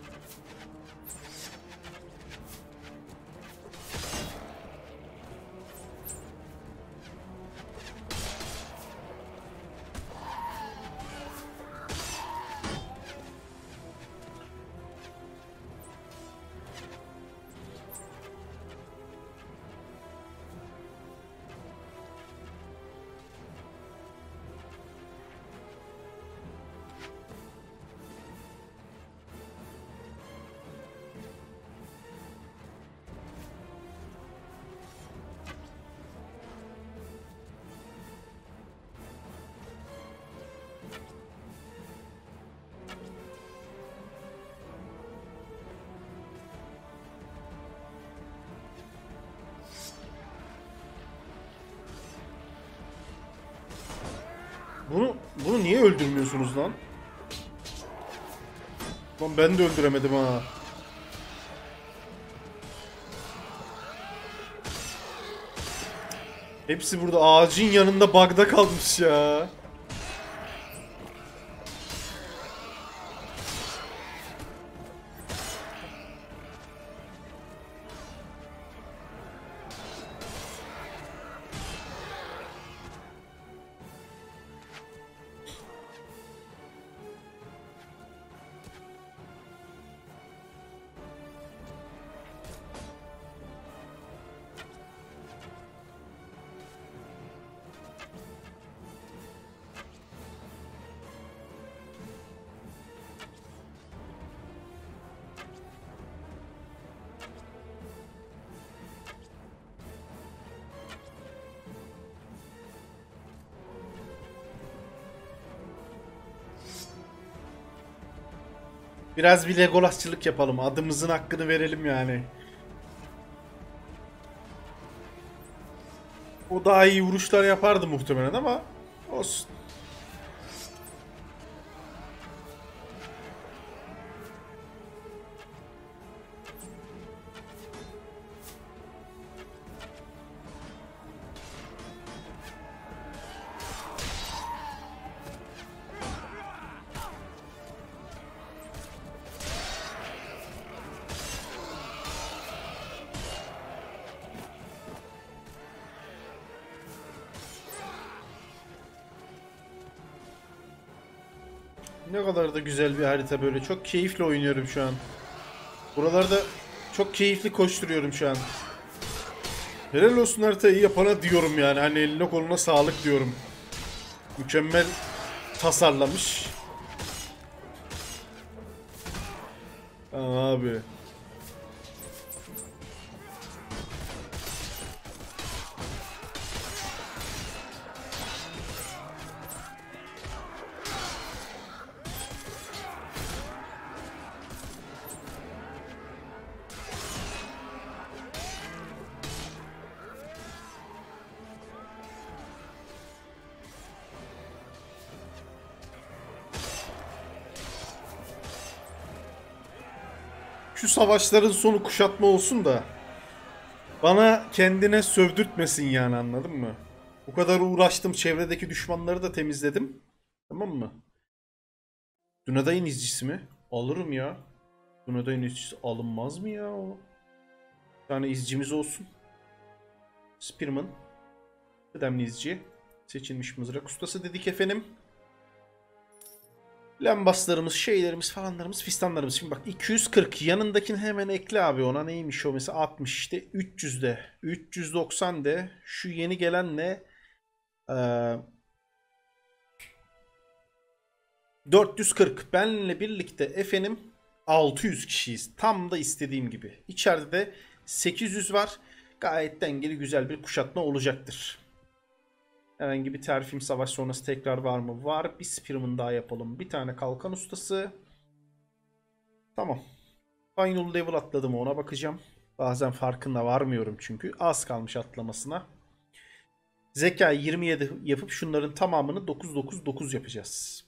Bunu bunu niye öldürmüyorsunuz lan? Lan ben de öldüremedim ha. Hepsi burada ağacın yanında bug'da kalmış ya. Biraz bir Legolasçılık yapalım. Adımızın hakkını verelim yani. O daha iyi vuruşlar yapardı muhtemelen ama olsun. Ne kadar da güzel bir harita böyle. Çok keyifli oynuyorum şu an. Buralarda çok keyifli koşturuyorum şu an. Helal olsun haritayı yapana diyorum yani. Hani eline koluna sağlık diyorum. Mükemmel tasarlamış. Abi. Şu savaşların sonu kuşatma olsun da bana kendine sövdürtmesin yani, anladın mı? O kadar uğraştım, çevredeki düşmanları da temizledim. Tamam mı? Dunaday'ın izcisi mi? Alırım ya. Dunaday'ın izcisi alınmaz mı ya o? Bir tane izcimiz olsun. Spearman. Kıdemli izci. Seçilmiş mızrak ustası dedik efendim. Lambaslarımız, şeylerimiz falanlarımız, fistanlarımız. Şimdi bak iki yüz kırk yanındakini hemen ekle abi, ona neymiş o mesela altmış işte üç yüzde. üç yüz doksan de şu yeni gelen ne? Ee, dört yüz kırk. Benle birlikte efendim altı yüz kişiyiz. Tam da istediğim gibi. İçeride de sekiz yüz var. Gayet dengeli güzel bir kuşatma olacaktır. Herhangi bir terfim savaş sonrası tekrar var mı? Var. Bir spearman daha yapalım. Bir tane kalkan ustası. Tamam. Final level atladım, ona bakacağım. Bazen farkında varmıyorum çünkü. Az kalmış atlamasına. Zeka yirmi yedi yapıp şunların tamamını dokuz dokuz dokuz yapacağız.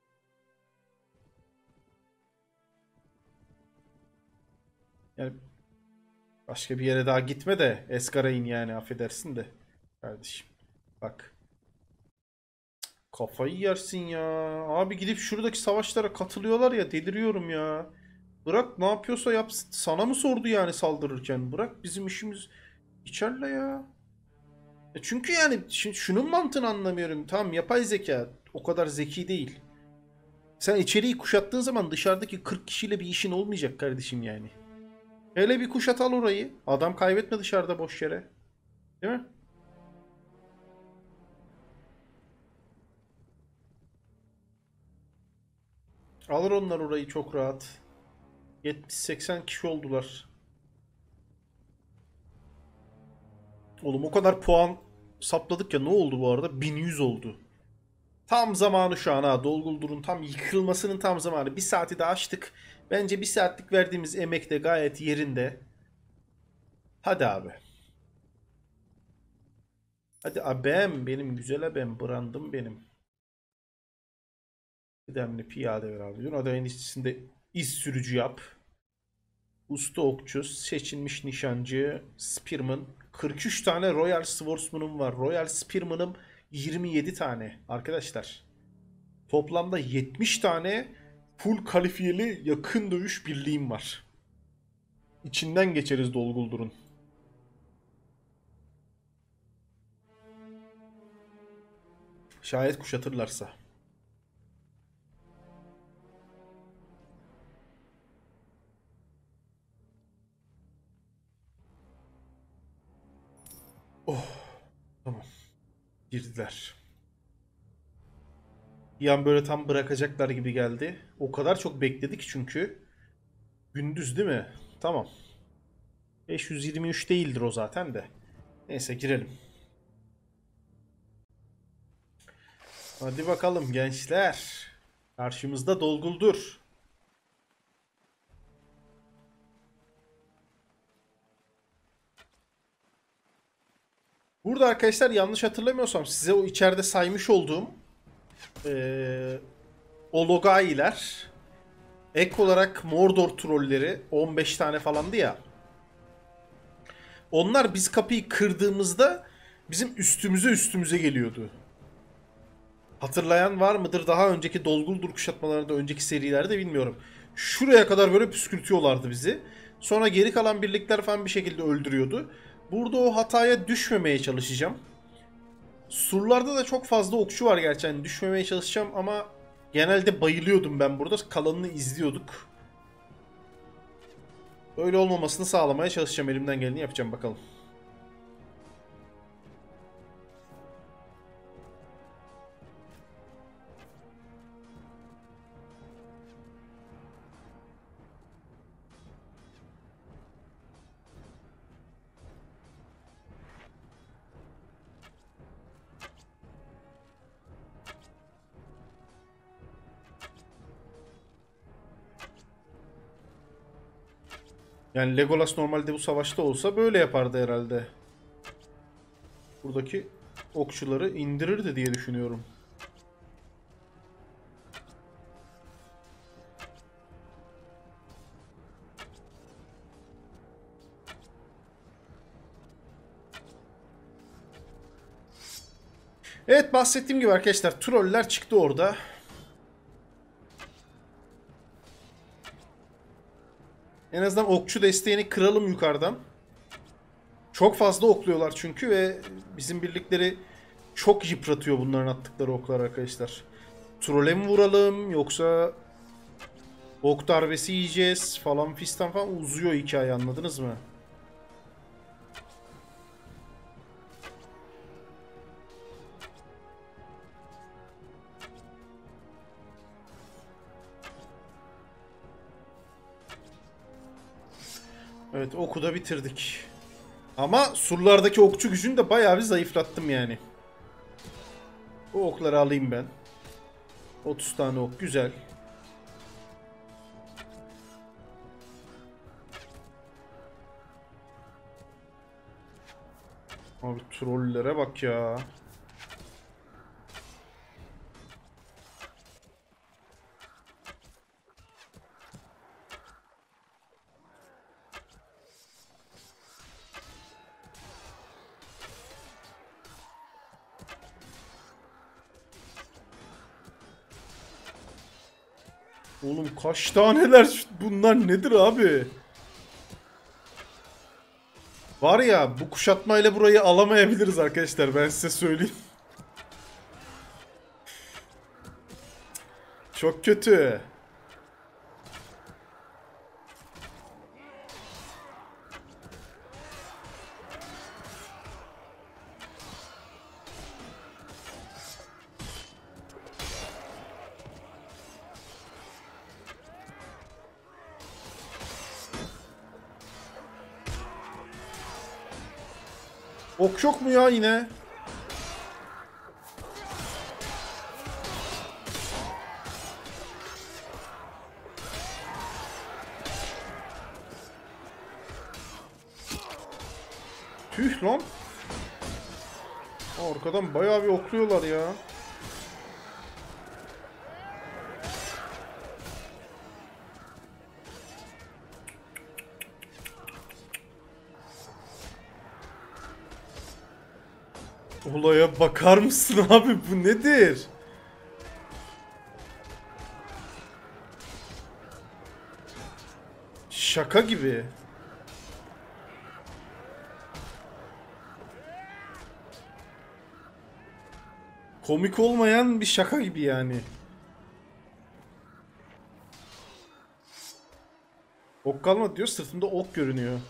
Yani başka bir yere daha gitme de Eskar'a in yani, affedersin de. Kardeşim. Bak. Kafayı yersin ya. Abi gidip şuradaki savaşlara katılıyorlar ya, deliriyorum ya. Bırak ne yapıyorsa yapsın. Sana mı sordu yani saldırırken? Bırak bizim işimiz içerle ya. E çünkü yani şunun mantığını anlamıyorum. Tamam, yapay zeka o kadar zeki değil. Sen içeriği kuşattığın zaman dışarıdaki kırk kişiyle bir işin olmayacak kardeşim yani. Hele bir kuşat al orayı. Adam kaybetme dışarıda boş yere. Değil mi? Alır onlar orayı çok rahat. yetmiş seksen kişi oldular. Oğlum o kadar puan sapladık ya, ne oldu bu arada? bin yüz oldu. Tam zamanı şu an ha. Dolguldur'un tam yıkılmasının tam zamanı. Bir saati de açtık. Bence bir saatlik verdiğimiz emek de gayet yerinde. Hadi abi. Hadi abem, benim güzel abem, brandım benim. Kıdemli piyade ver abi. Adayın listesinde iz sürücü yap. Usta okçu, seçilmiş nişancı, Spearman. kırk üç tane Royal Swordsman'ım var. Royal Spearman'ım yirmi yedi tane arkadaşlar. Toplamda yetmiş tane full kalifiyeli yakın dövüş birliğim var. İçinden geçeriz Dolguldur'un. Şayet kuşatırlarsa. Oh, tamam. Girdiler. Bir an böyle tam bırakacaklar gibi geldi. O kadar çok bekledik çünkü. Gündüz değil mi? Tamam. beş yüz yirmi üç değildir o zaten de. Neyse girelim. Hadi bakalım gençler. Karşımızda Dolguldur. Burada arkadaşlar yanlış hatırlamıyorsam size o içeride saymış olduğum ee, Ologai'ler, ek olarak Mordor trolleri on beş tane falandı ya. Onlar biz kapıyı kırdığımızda bizim üstümüze üstümüze geliyordu. Hatırlayan var mıdır daha önceki Dolguldur kuşatmalarında, önceki serilerde bilmiyorum. Şuraya kadar böyle püskürtüyorlardı bizi. Sonra geri kalan birlikler falan bir şekilde öldürüyordu. Burada o hataya düşmemeye çalışacağım. Surlarda da çok fazla okçu var gerçi. Yani düşmemeye çalışacağım ama Genelde bayılıyordum ben burada. Kalanını izliyorduk. Öyle olmamasını sağlamaya çalışacağım. Elimden geleni yapacağım bakalım. Yani Legolas normalde bu savaşta olsa böyle yapardı herhalde. Buradaki okçuları indirirdi diye düşünüyorum. Evet, bahsettiğim gibi arkadaşlar troller çıktı orada. En azından okçu desteğini kıralım yukarıdan. Çok fazla okluyorlar çünkü ve bizim birlikleri çok yıpratıyor bunların attıkları oklar arkadaşlar. Trolle mi vuralım yoksa ok darbesi yiyeceğiz falan fistan falan, uzuyor hikaye, anladınız mı? Evet, oku da bitirdik. Ama surlardaki okçu gücünü de bayağı bir zayıflattım yani. Bu okları alayım ben. otuz tane ok, güzel. Abi trollere bak ya. Oğlum kaç taneler bunlar, nedir abi? Var ya, bu kuşatmayla burayı alamayabiliriz arkadaşlar, ben size söyleyeyim. Çok kötü. Ok yok mu ya yine? Tüh lan. Arkadan bayağı bir okluyorlar ya. Olaya bakar mısın abi, bu nedir? Şaka gibi. Komik olmayan bir şaka gibi yani. Ok kalmadı diyor, sırtımda ok görünüyor.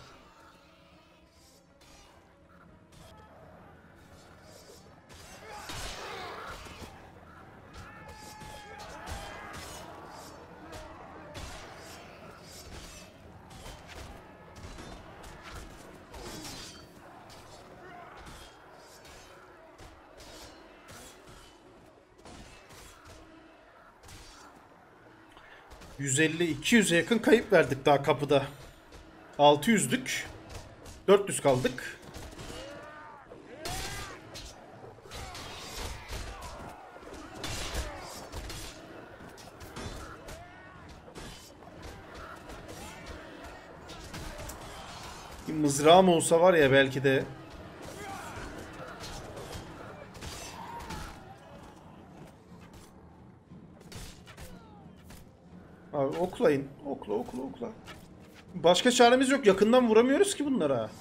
yüz elli iki yüze yakın kayıp verdik daha kapıda. altı yüzlük. dört yüz kaldık. Bir mızrağım olsa var ya belki de. Abi oklayın. Okla okla okla. Başka çaremiz yok. Yakından vuramıyoruz ki bunlara.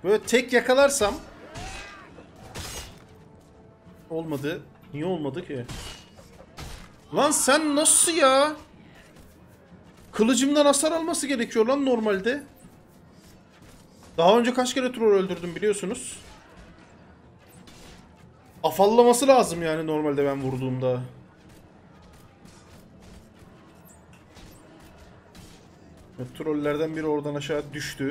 Böyle tek yakalarsam. Olmadı. Niye olmadı ki? Lan sen nasıl ya? Kılıcımdan hasar alması gerekiyor lan normalde. Daha önce kaç kere troll öldürdüm biliyorsunuz. Afallaması lazım yani normalde ben vurduğumda. Evet, trollerden biri oradan aşağı düştü.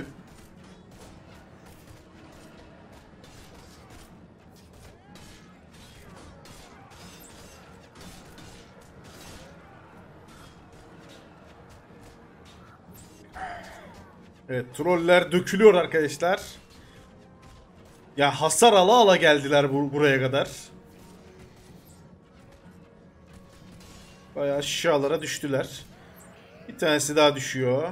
Evet, troller dökülüyor arkadaşlar. Ya hasar ala ala geldiler bur buraya kadar. Bayağı aşağılara düştüler. Bir tanesi daha düşüyor.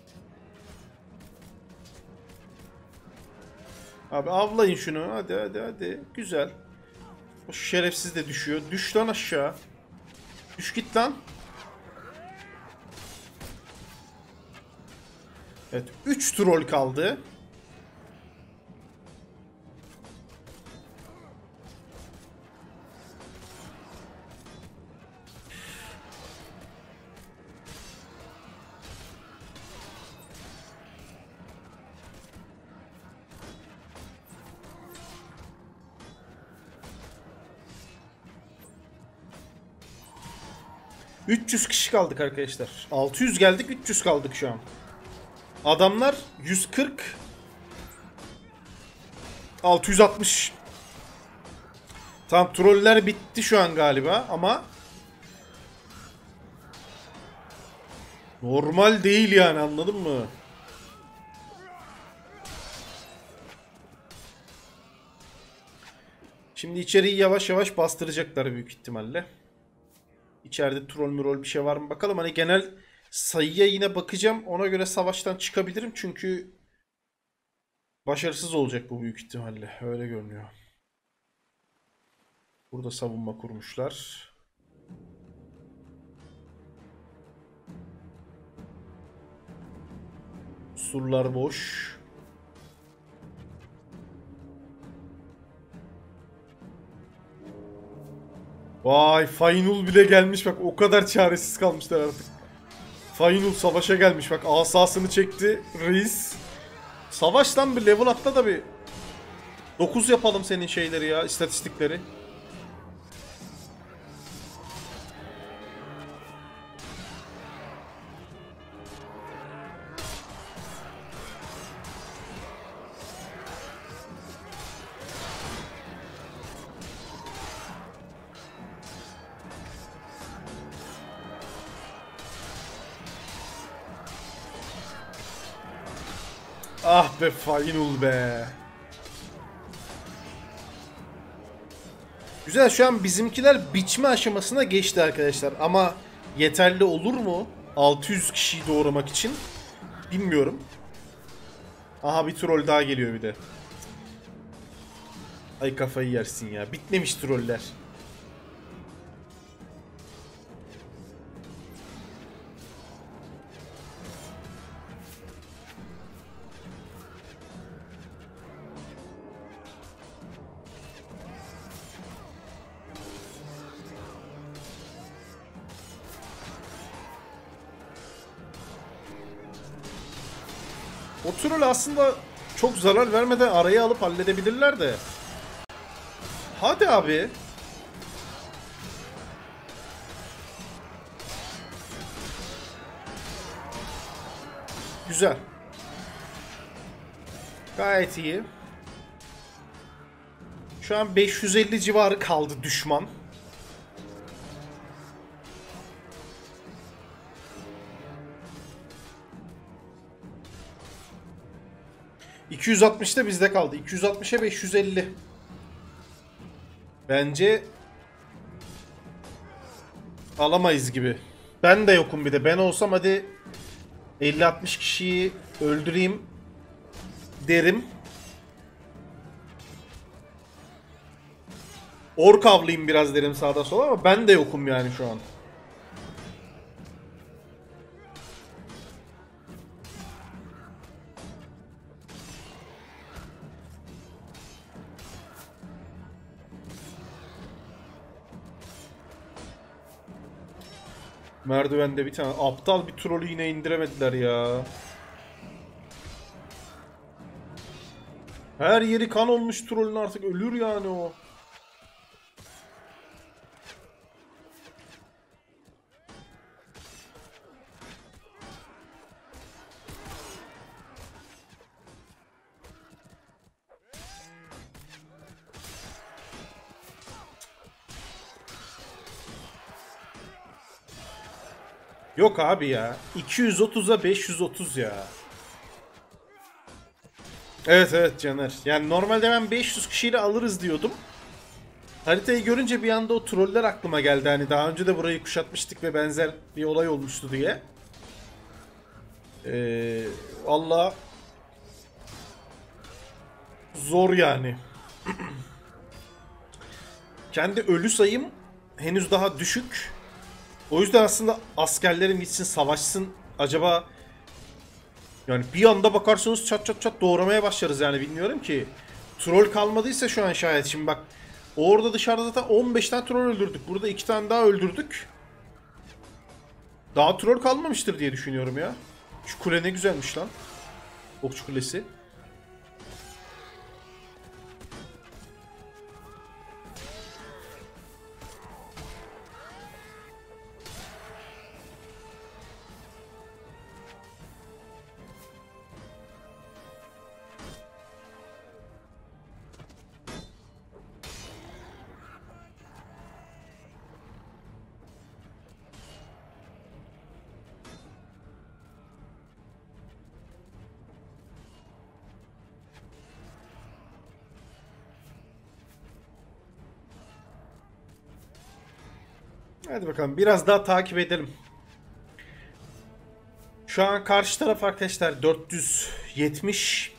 Abi avlayın şunu. Hadi hadi hadi. Güzel. O şerefsiz de düşüyor. Düş lan aşağı. Düş git lan. Evet. üç troll kaldı. üç yüz kişi kaldık arkadaşlar. altı yüz geldik, üç yüz kaldık şu an. Adamlar yüz kırk, altı yüz altmış. Tam troller bitti şu an galiba ama normal değil yani, anladın mı? Şimdi içeriği yavaş yavaş bastıracaklar büyük ihtimalle. İçeride troll mürol bir şey var mı bakalım. Hani genel sayıya yine bakacağım. Ona göre savaştan çıkabilirim. Çünkü başarısız olacak bu büyük ihtimalle. Öyle görünüyor. Burada savunma kurmuşlar. Surlar boş. Vay, Faynul bile gelmiş bak, o kadar çaresiz kalmışlar artık. Faynul savaşa gelmiş bak, asasını çekti reis. Savaştan bir level atla da bir dokuz yapalım senin şeyleri ya, istatistikleri. Ah be Faynul be. Güzel, şu an bizimkiler biçme aşamasına geçti arkadaşlar. Ama yeterli olur mu altı yüz kişiyi doğramak için bilmiyorum. Aha, bir troll daha geliyor bir de. Ay kafayı yersin ya. Bitmemiş troller. O troll aslında çok zarar vermeden arayı alıp halledebilirler de. Hadi abi. Güzel. Gayet iyi. Şu an beş yüz elli civarı kaldı düşman. iki yüz altmış da bizde kaldı. iki yüz altmışa beş yüz elli. Bence alamayız gibi. Ben de yokum bir de. Ben olsam hadi elli altmış kişiyi öldüreyim derim. Ork avlayayım biraz derim sağda sola ama ben de yokum yani şu an. Merdivende bir tane aptal bir trolü yine indiremediler ya. Her yeri kan olmuş trolün, artık ölür yani o. Yok abi ya. iki yüz otuza beş yüz otuz ya. Evet evet Caner. Yani normalde ben beş yüz kişiyle alırız diyordum. Haritayı görünce bir anda o troller aklıma geldi. Hani daha önce de burayı kuşatmıştık ve benzer bir olay olmuştu diye. Ee, valla zor yani. Kendi ölü sayım henüz daha düşük. O yüzden aslında askerlerim gitsin savaşsın. Acaba yani bir anda bakarsanız çat çat çat doğramaya başlarız yani, bilmiyorum ki. Troll kalmadıysa şu an şayet. Şimdi bak, orada dışarıda zaten on beş tane troll öldürdük. Burada iki tane daha öldürdük. Daha troll kalmamıştır diye düşünüyorum ya. Şu kule ne güzelmiş lan. Okçu kulesi. Hadi bakalım biraz daha takip edelim. Şu an karşı taraf arkadaşlar dört yüz yetmiş.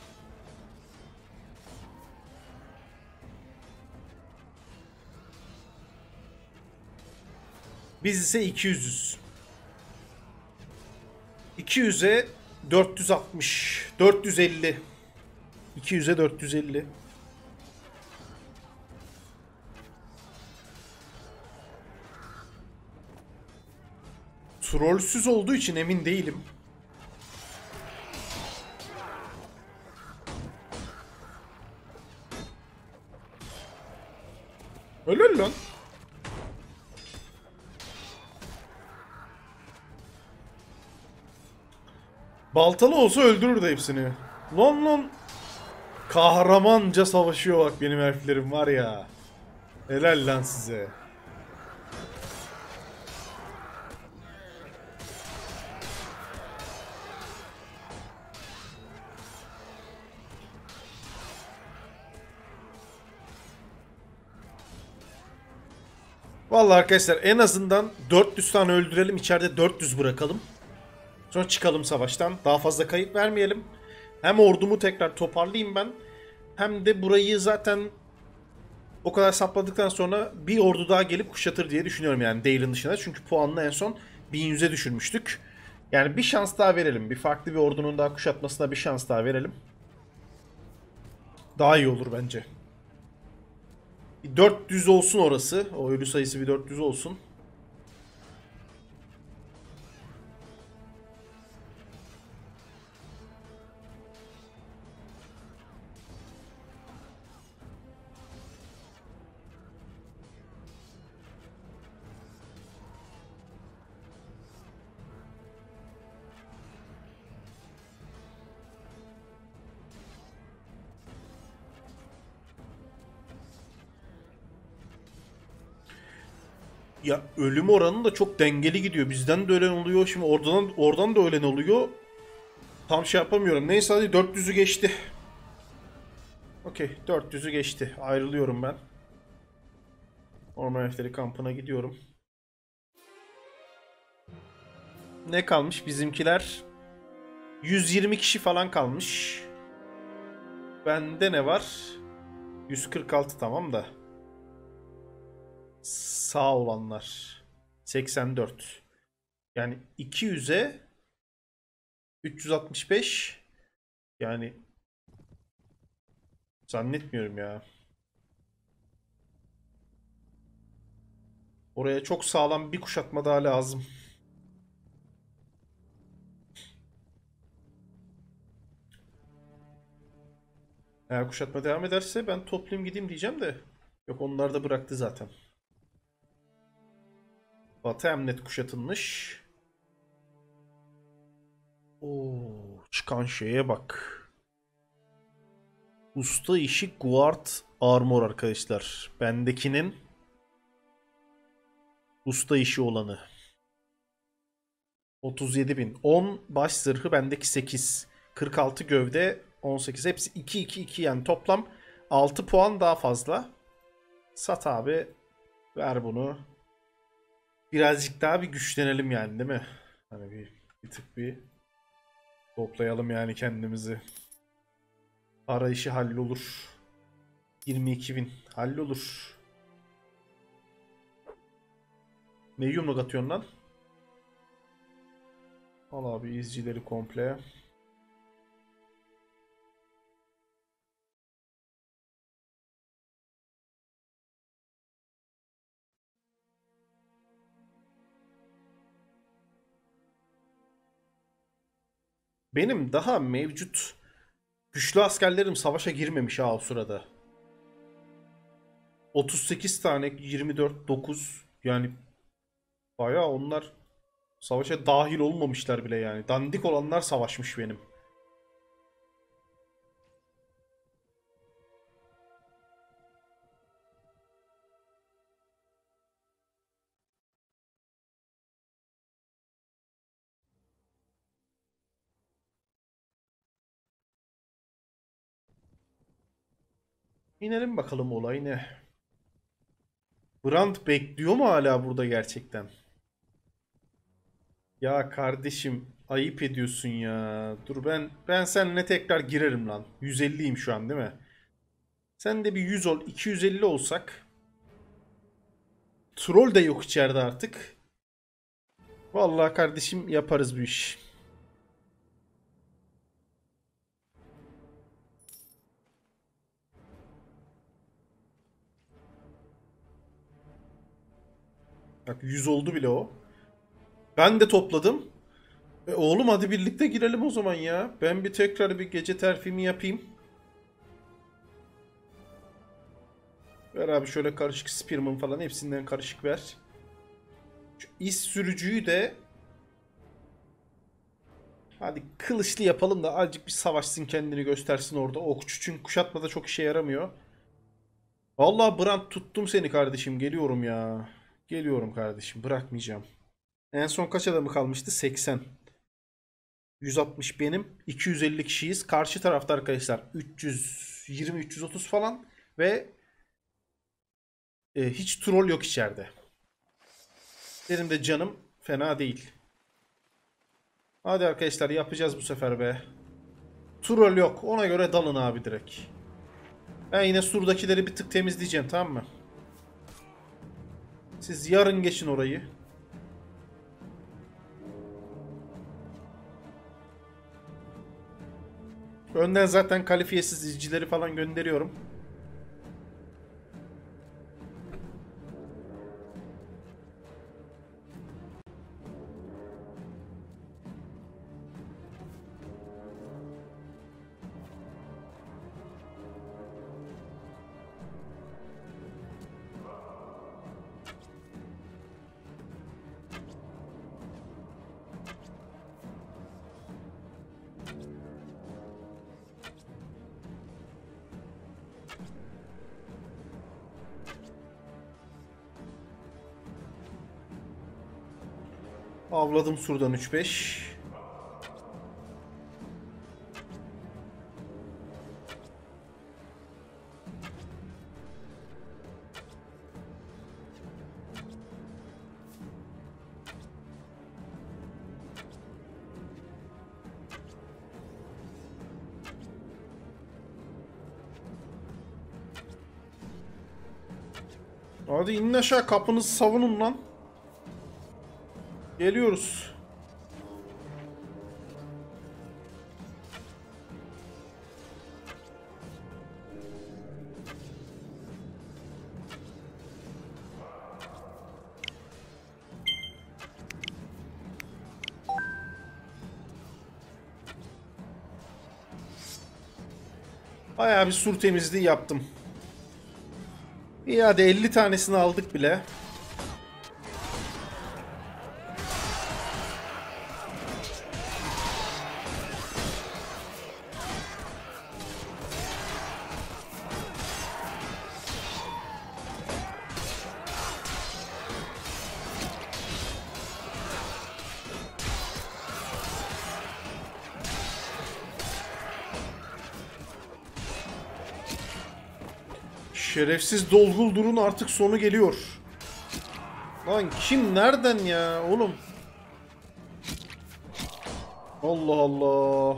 Biz ise iki yüzüz. iki yüze dört yüz altmış. dört yüz elli. iki yüze dört yüz elli. Trollsüz olduğu için emin değilim. Öyle lan. Baltalı olsa öldürürdü hepsini. Lan lan. Kahramanca savaşıyor bak benim elflerim var ya. Helal lan size. Vallahi arkadaşlar en azından dört yüz tane öldürelim, içeride dört yüz bırakalım. Sonra çıkalım savaştan. Daha fazla kayıp vermeyelim. Hem ordumu tekrar toparlayayım ben. Hem de burayı zaten o kadar sapladıktan sonra bir ordu daha gelip kuşatır diye düşünüyorum yani Dale'in dışında. Çünkü puanını en son bin yüze düşürmüştük. Yani bir şans daha verelim. Bir farklı bir ordunun daha kuşatmasına bir şans daha verelim. Daha iyi olur bence. Bir dört yüz olsun orası. O ölü sayısı bir dört yüz olsun. Ya ölüm oranı da çok dengeli gidiyor. Bizden de ölen oluyor. Şimdi oradan oradan da ölen oluyor. Tam şey yapamıyorum. Neyse hadi dört yüzü geçti. Okey, dört yüzü geçti. Ayrılıyorum ben. Orman Elfleri kampına gidiyorum. Ne kalmış? Bizimkiler yüz yirmi kişi falan kalmış. Bende ne var? yüz kırk altı tamam da. Sağ olanlar seksen dört. Yani iki yüze üç yüz altmış beş. Yani zannetmiyorum ya. Oraya çok sağlam bir kuşatma daha lazım. Eğer kuşatma devam ederse ben toplayayım gideyim diyeceğim de. Yok, onlar da bıraktı zaten. Batı emnet kuşatılmış. Oo, çıkan şeye bak. Usta işi Guard Armor arkadaşlar. Bendekinin usta işi olanı. otuz yedi bin. on baş zırhı, bendeki sekiz. kırk altı gövde, on sekiz. Hepsi iki iki iki, yani toplam altı puan daha fazla. Sat abi. Ver bunu. Birazcık daha bir güçlenelim yani, değil mi? Hani bir, bir tık bir toplayalım yani kendimizi. Para işi hallolur. yirmi iki bin hallolur. Ne yumruk atıyorsun lan? Al abi izcileri komple. Benim daha mevcut güçlü askerlerim savaşa girmemiş ha o sırada. otuz sekiz tane, yirmi dört, dokuz, yani bayağı onlar savaşa dahil olmamışlar bile yani. Dandik olanlar savaşmış benim. İnelim bakalım, olay ne? Brand bekliyor mu hala burada gerçekten? Ya kardeşim ayıp ediyorsun ya. Dur, ben ben seninle tekrar girerim lan. yüz elliyim şu an değil mi? Sen de bir yüz ol. iki yüz elli olsak. Troll de yok içeride artık. Vallahi kardeşim yaparız bu iş. Bak yüz oldu bile o. Ben de topladım. E oğlum hadi birlikte girelim o zaman ya. Ben bir tekrar bir gece terfimi yapayım. Ver abi şöyle karışık Spearman falan, hepsinden karışık ver. Şu iz sürücüyü de hadi kılıçlı yapalım da azıcık bir savaşsın, kendini göstersin orada. Okçu çünkü kuşatmada çok işe yaramıyor. Vallahi Brand tuttum seni kardeşim, geliyorum ya. Geliyorum kardeşim, bırakmayacağım. En son kaç adamı kalmıştı? seksen. yüz altmış benim. iki yüz elli kişiyiz. Karşı tarafta arkadaşlar üç yüz yirmi üç yüz otuz falan ve e, hiç troll yok içeride. Benim de canım fena değil. Hadi arkadaşlar yapacağız bu sefer be. Troll yok. Ona göre dalın abi direkt. Ben yine surdakileri bir tık temizleyeceğim, tamam mı? Siz yarın geçin orayı. Önden zaten kalifiyesiz izcileri falan gönderiyorum. Avladım surdan üç beş. Hadi inin aşağı, kapınızı savunun lan. Geliyoruz. Bayağı bir sur temizliği yaptım. İyi hadi elli tanesini aldık bile. Şerefsiz Dolgul Dur'un artık sonu geliyor. Lan kim nereden ya oğlum? Allah Allah.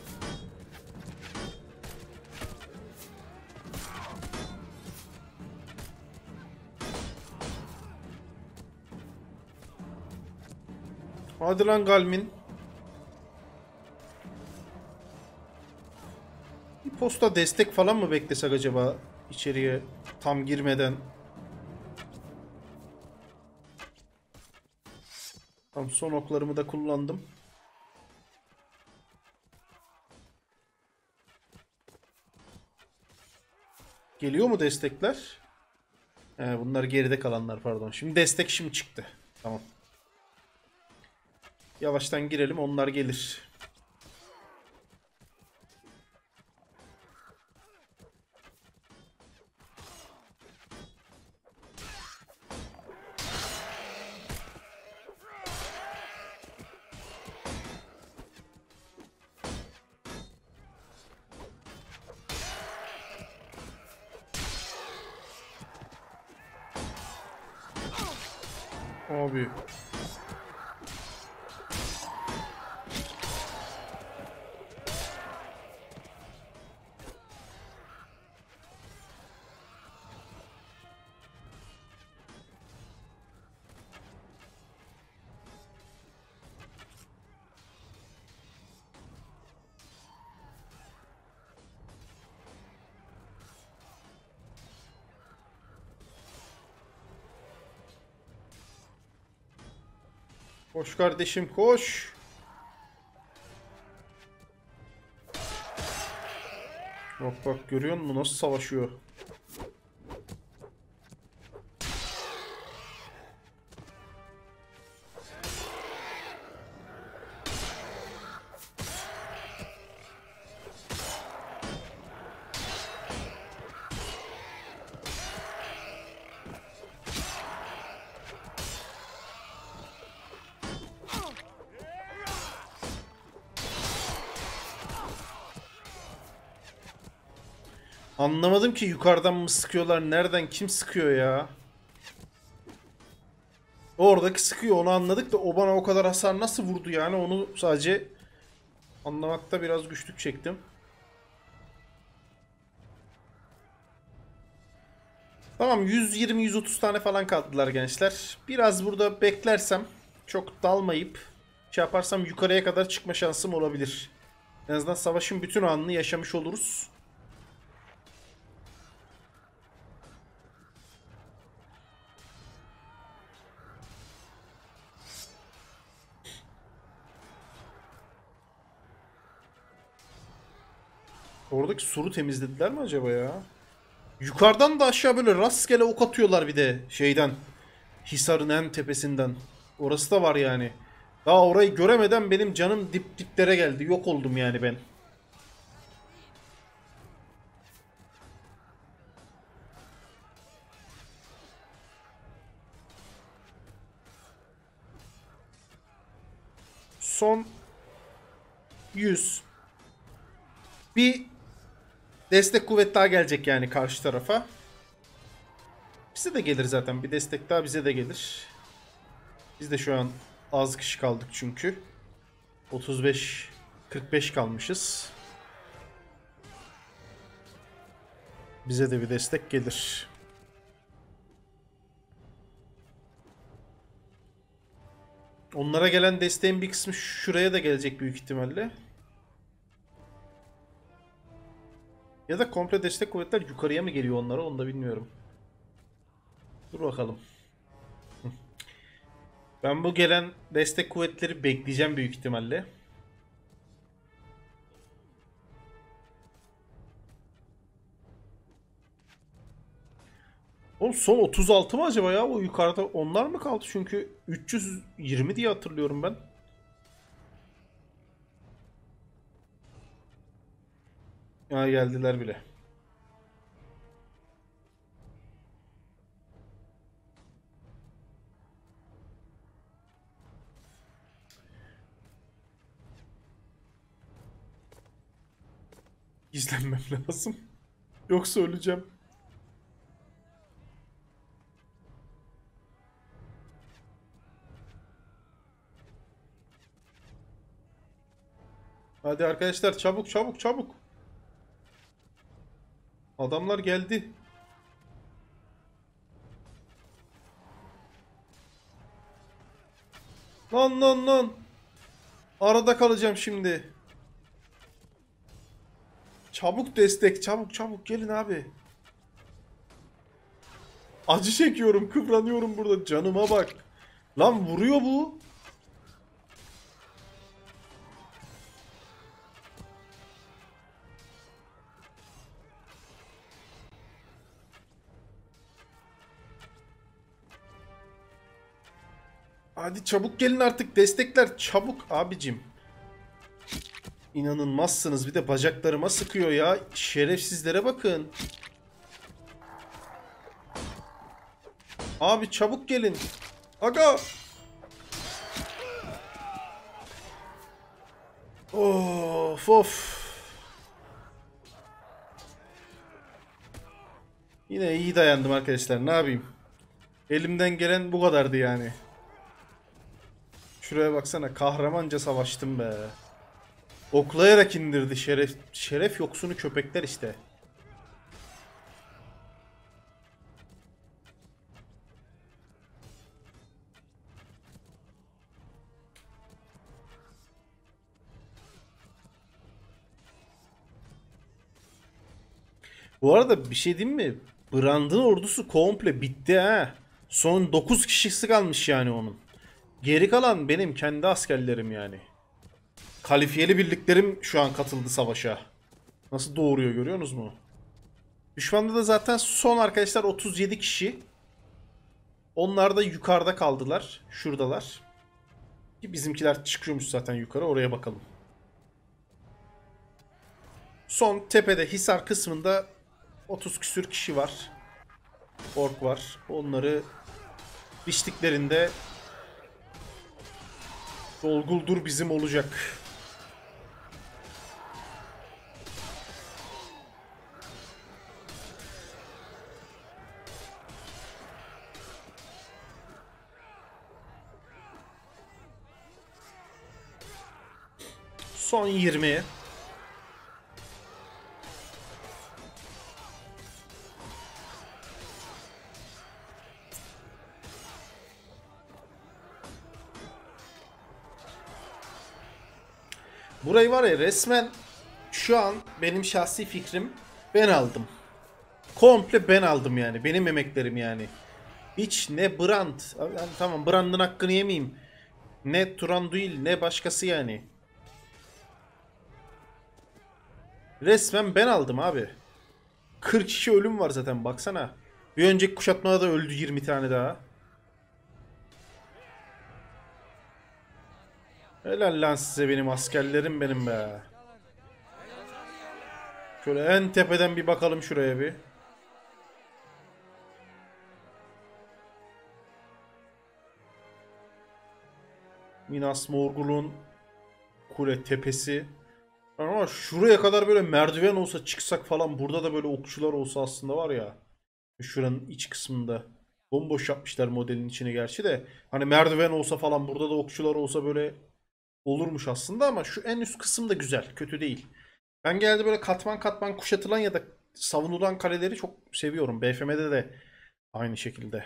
Hadi lan Galmin. Bir posta destek falan mı beklesek acaba içeriye tam girmeden? Tam son oklarımı da kullandım. Geliyor mu destekler? He, bunlar geride kalanlar pardon. Şimdi destek şimdi çıktı. Tamam. Yavaştan girelim onlar gelir. Abi. Koş kardeşim koş. Bak bak görüyor musun nasıl savaşıyor? Anlamadım ki yukarıdan mı sıkıyorlar, nereden, kim sıkıyor ya? Oradaki sıkıyor onu anladık da o bana o kadar hasar nasıl vurdu yani onu sadece anlamakta biraz güçlük çektim. Tamam yüz yirmi yüz otuz tane falan kaldılar gençler. Biraz burada beklersem çok dalmayıp şey yaparsam yukarıya kadar çıkma şansım olabilir. En azından savaşın bütün anını yaşamış oluruz. Oradaki suru temizlediler mi acaba ya? Yukarıdan da aşağı böyle rastgele ok atıyorlar bir de şeyden. Hisar'ın en tepesinden. Orası da var yani. Daha orayı göremeden benim canım dip diplere geldi. Yok oldum yani ben. Son yüz. Bir destek kuvvet daha gelecek yani karşı tarafa. Bize de gelir zaten. Bir destek daha bize de gelir. Biz de şu an az kişi kaldık çünkü. otuz beş kırk beş kalmışız. Bize de bir destek gelir. Onlara gelen desteğin bir kısmı şuraya da gelecek büyük ihtimalle. Ya da komple destek kuvvetler yukarıya mı geliyor onlara onu da bilmiyorum. Dur bakalım. Ben bu gelen destek kuvvetleri bekleyeceğim büyük ihtimalle. Oğlum son otuz altı mı acaba ya? O yukarıda onlar mı kaldı? Çünkü üç yüz yirmi diye hatırlıyorum ben. Ya geldiler bile. Gizlenmem lazım. Yoksa öleceğim. Hadi arkadaşlar çabuk çabuk çabuk. Adamlar geldi. Lan lan lan. Arada kalacağım şimdi. Çabuk destek, çabuk çabuk gelin abi. Acı çekiyorum, kıvranıyorum burada. Canıma bak. Lan vuruyor bu. Hadi çabuk gelin artık destekler. Çabuk abicim. İnanılmazsınız. Bir de bacaklarıma sıkıyor ya. Şerefsizlere bakın. Abi çabuk gelin. Aga. Of of. Yine iyi dayandım arkadaşlar. Ne yapayım? Elimden gelen bu kadardı yani. Şuraya baksana. Kahramanca savaştım be. Oklayarak indirdi şeref. Şeref yoksunu köpekler işte. Bu arada bir şey diyeyim mi? Brand'ın ordusu komple bitti ha. Son dokuz kişisi kalmış yani onun. Geri kalan benim kendi askerlerim yani. Kalifiyeli birliklerim şu an katıldı savaşa. Nasıl doğuruyor görüyorsunuz mu? Düşmanda da zaten son arkadaşlar otuz yedi kişi. Onlar da yukarıda kaldılar. Şuradalar. Ki bizimkiler çıkıyormuş zaten yukarı. Oraya bakalım. Son tepede Hisar kısmında otuz küsür kişi var. Ork var. Onları biçtiklerinde Dolguldur bizim olacak. Son yirmi. Burayı var ya resmen şu an benim şahsi fikrim ben aldım. Komple ben aldım yani. Benim emeklerim yani. Hiç ne Brand. Yani tamam Brand'ın hakkını yemeyeyim. Ne Turanduil ne başkası yani. Resmen ben aldım abi. kırk kişi ölüm var zaten baksana. Bir önceki kuşatmada da öldü yirmi tane daha. Helal lan size benim askerlerim benim be. Şöyle en tepeden bir bakalım şuraya bir. Minas Morgul'un kule tepesi. Ama şuraya kadar böyle merdiven olsa çıksak falan burada da böyle okçular olsa aslında var ya. Şuranın iç kısmında. Bomboş yapmışlar modelin içine gerçi de. Hani merdiven olsa falan burada da okçular olsa böyle olurmuş aslında ama şu en üst kısım da güzel. Kötü değil. Ben genelde böyle katman katman kuşatılan ya da savunulan kaleleri çok seviyorum. B F M'de de aynı şekilde.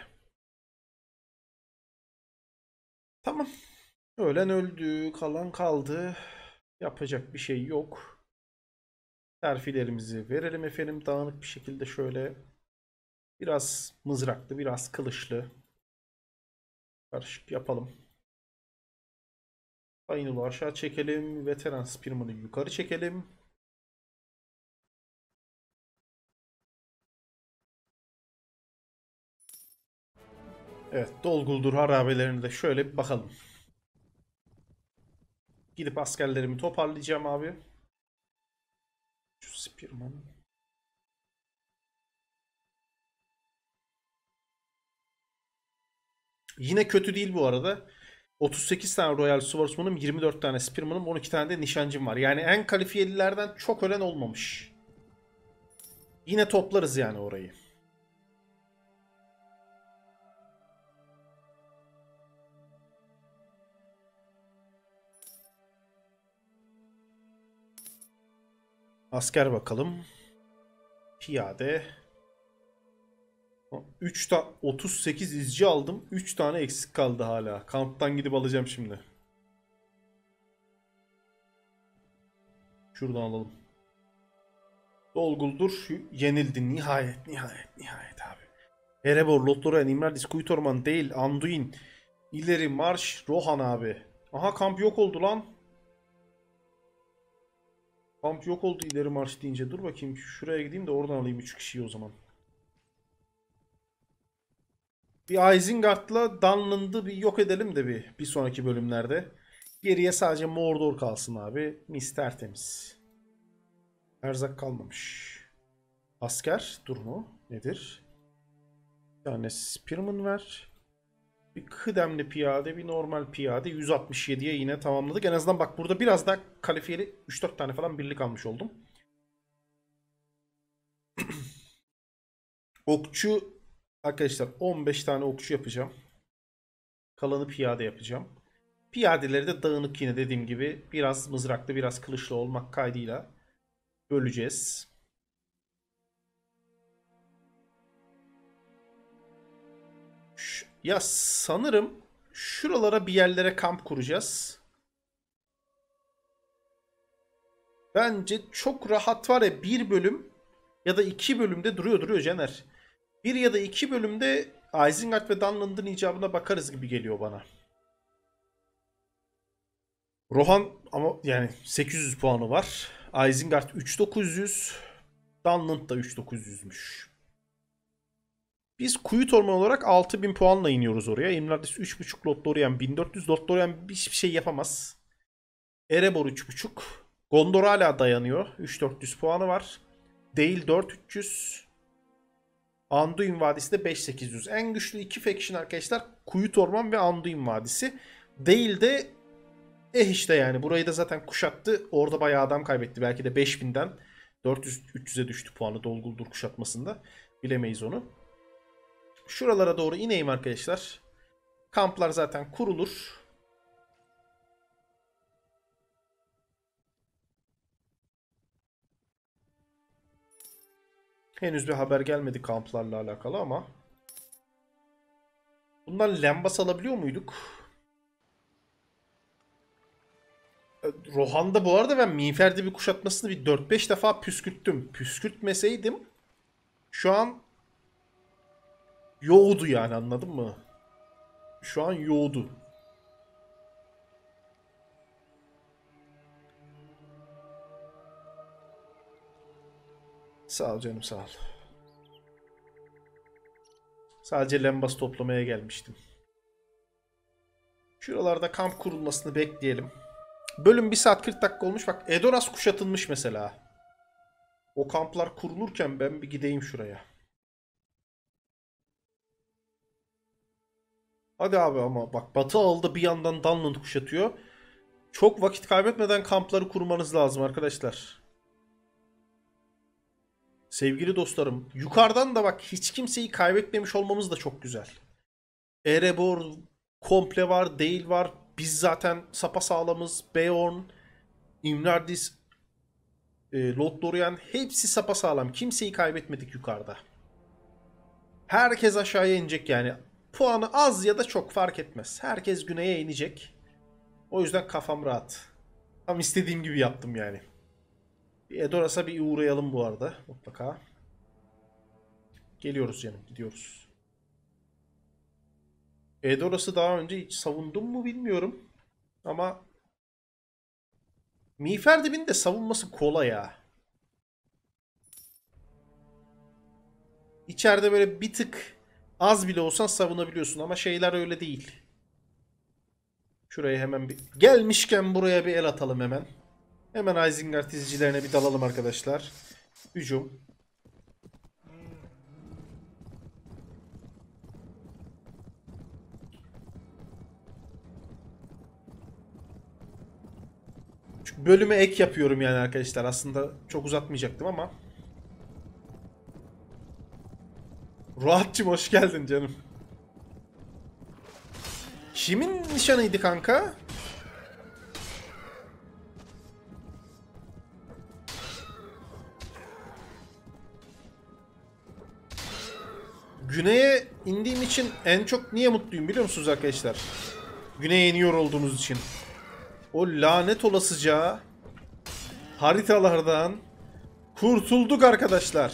Tamam. Ölen öldü. Kalan kaldı. Yapacak bir şey yok. Terfilerimizi verelim efendim. Dağınık bir şekilde şöyle. Biraz mızraklı, biraz kılıçlı. Karışık yapalım. Aynı aşağı çekelim. Veteran Spearman'ı yukarı çekelim. Evet, Dolguldur harabelerine de şöyle bir bakalım. Gidip askerlerimi toparlayacağım abi. Şu Spearman. Yine kötü değil bu arada. otuz sekiz tane Royal Swordsman'ım, yirmi dört tane Spearman'ım, on iki tane de nişancım var. Yani en kalifiyelilerden çok ölen olmamış. Yine toplarız yani orayı. Asker bakalım. Piyade. üç ta otuz sekiz izci aldım. üç tane eksik kaldı hala. Kamptan gidip alacağım şimdi. Şuradan alalım. Dolguldur. Yenildi. Nihayet, nihayet, nihayet abi. Erebor, Lothlorien, Imladis, Kuyutorman değil. Anduin. İleri marş. Rohan abi. Aha kamp yok oldu lan. Kamp yok oldu ileri marş deyince. Dur bakayım şuraya gideyim de oradan alayım üç kişiyi o zaman. Bir Isengard'la Dunland'ı bir yok edelim de bir, bir sonraki bölümlerde. Geriye sadece Mordor kalsın abi. Mis tertemiz. Erzak kalmamış. Asker durumu nedir? Bir tane Spearman ver. Bir kıdemli piyade, bir normal piyade. yüz altmış yediye yine tamamladık. En azından bak burada biraz daha kalifiyeli üç dört tane falan birlik almış oldum. Okçu arkadaşlar on beş tane okçu yapacağım. Kalanı piyade yapacağım. Piyadeleri de dağınık yine dediğim gibi biraz mızraklı biraz kılıçlı olmak kaydıyla böleceğiz. Ya sanırım şuralara bir yerlere kamp kuracağız. Bence çok rahat var ya bir bölüm ya da iki bölümde duruyor duruyor Caner. Bir ya da iki bölümde Isengard ve Dunland'ın icabına bakarız gibi geliyor bana. Rohan ama yani sekiz yüz puanı var. Isengard üç bin dokuz yüz. Dunland da üç bin dokuz yüzmüş. Biz Kuyu Torman olarak altı bin puanla iniyoruz oraya. Imladis üç buçuk, Lothlorien bin dört yüz. Lothlorien hiçbir şey yapamaz. Erebor üç buçuk. Gondor hala dayanıyor. üç bin dört yüz puanı var. Dale dört bin üç yüz. Anduin Vadisi de beş bin sekiz yüz. En güçlü iki faction arkadaşlar Kuyu Torman ve Anduin Vadisi. Dale de eh işte yani burayı da zaten kuşattı. Orada bayağı adam kaybetti. Belki de beş binden dört yüz üç yüze düştü puanı Dolguldur kuşatmasında. Bilemeyiz onu. Şuralara doğru ineyim arkadaşlar. Kamplar zaten kurulur. Henüz bir haber gelmedi kamplarla alakalı ama. Bundan lembas alabiliyor muyduk? Rohan'da bu arada ben Miğfer'de bir kuşatmasını bir dört beş defa püskürttüm. Püskürtmeseydim şu an yoğdu yani anladın mı? Şu an yoğdu. Sağ ol canım sağ ol. Sadece lembas toplamaya gelmiştim. Şuralarda kamp kurulmasını bekleyelim. Bölüm bir saat kırk dakika olmuş. Bak Edoras kuşatılmış mesela. O kamplar kurulurken ben bir gideyim şuraya. Hadi abi ama bak Batı aldı bir yandan Dunland kuşatıyor. Çok vakit kaybetmeden kampları kurmanız lazım arkadaşlar. Sevgili dostlarım, yukarıdan da bak hiç kimseyi kaybetmemiş olmamız da çok güzel. Erebor komple var, değil var. Biz zaten sapasağlamız. Beorn, Imladis, e, Lothlorien hepsi sapasağlam. Kimseyi kaybetmedik yukarıda. Herkes aşağıya inecek yani. Puanı az ya da çok fark etmez. Herkes güneye inecek. O yüzden kafam rahat. Tam istediğim gibi yaptım yani. Bir Edoras'a bir uğrayalım bu arada mutlaka. Geliyoruz canım, gidiyoruz. Edoras'ı daha önce hiç savundum mu bilmiyorum. Ama Miğfer de savunması kolay ya. İçeride böyle bir tık Az bile olsan savunabiliyorsun ama şeyler öyle değil. Şuraya hemen bir... Gelmişken buraya bir el atalım hemen. Hemen Isengard izcilerine bir dalalım arkadaşlar. Hücum. Şu bölüme ek yapıyorum yani arkadaşlar. Aslında çok uzatmayacaktım ama. Ruatçım hoş geldin canım. Kimin nişanıydı kanka? Güney'e indiğim için en çok niye mutluyum biliyor musunuz arkadaşlar? Güney'e iniyor olduğunuz için. O lanet olasıca haritalardan kurtulduk arkadaşlar.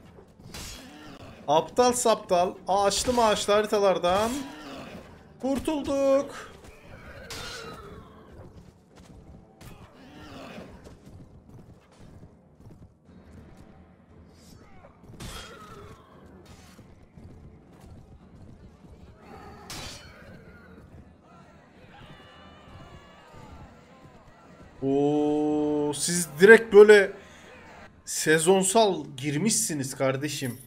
Aptal saptal ağaçlı maaşlı haritalardan kurtulduk. Oo, siz direkt böyle sezonsal girmişsiniz kardeşim.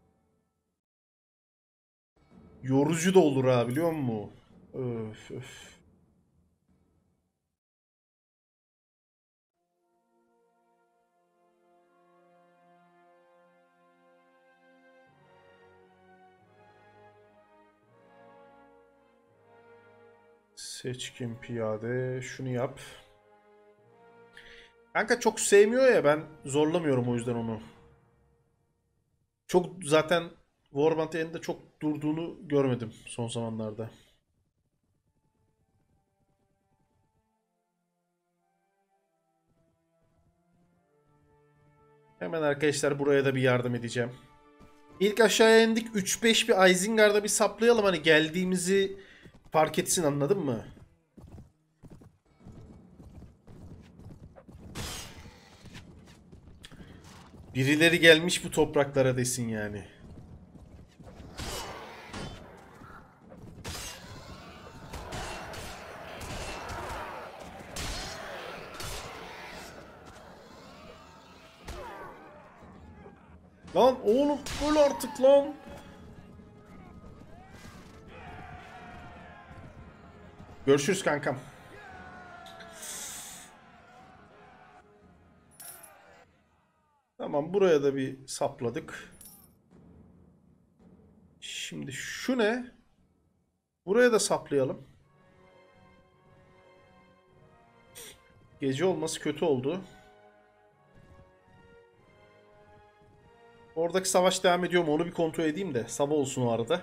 Yorucu da olur ha biliyor musun? Öf öf. Seçkin piyade. Şunu yap. Kanka çok sevmiyor ya, ben zorlamıyorum o yüzden onu. Çok zaten Warband elinde çok durduğunu görmedim son zamanlarda. Hemen arkadaşlar buraya da bir yardım edeceğim. İlk aşağıya indik. üç beş bir Isengard'a bir saplayalım. Hani geldiğimizi fark etsin, anladın mı? Birileri gelmiş bu topraklara desin yani. Lan oğlum öl artık lan. Görüşürüz kankam. Tamam, buraya da bir sapladık. Şimdi şu ne? Buraya da saplayalım. Gece olması kötü oldu. Oradaki savaş devam ediyor mu onu bir kontrol edeyim de sabah olsun o arada.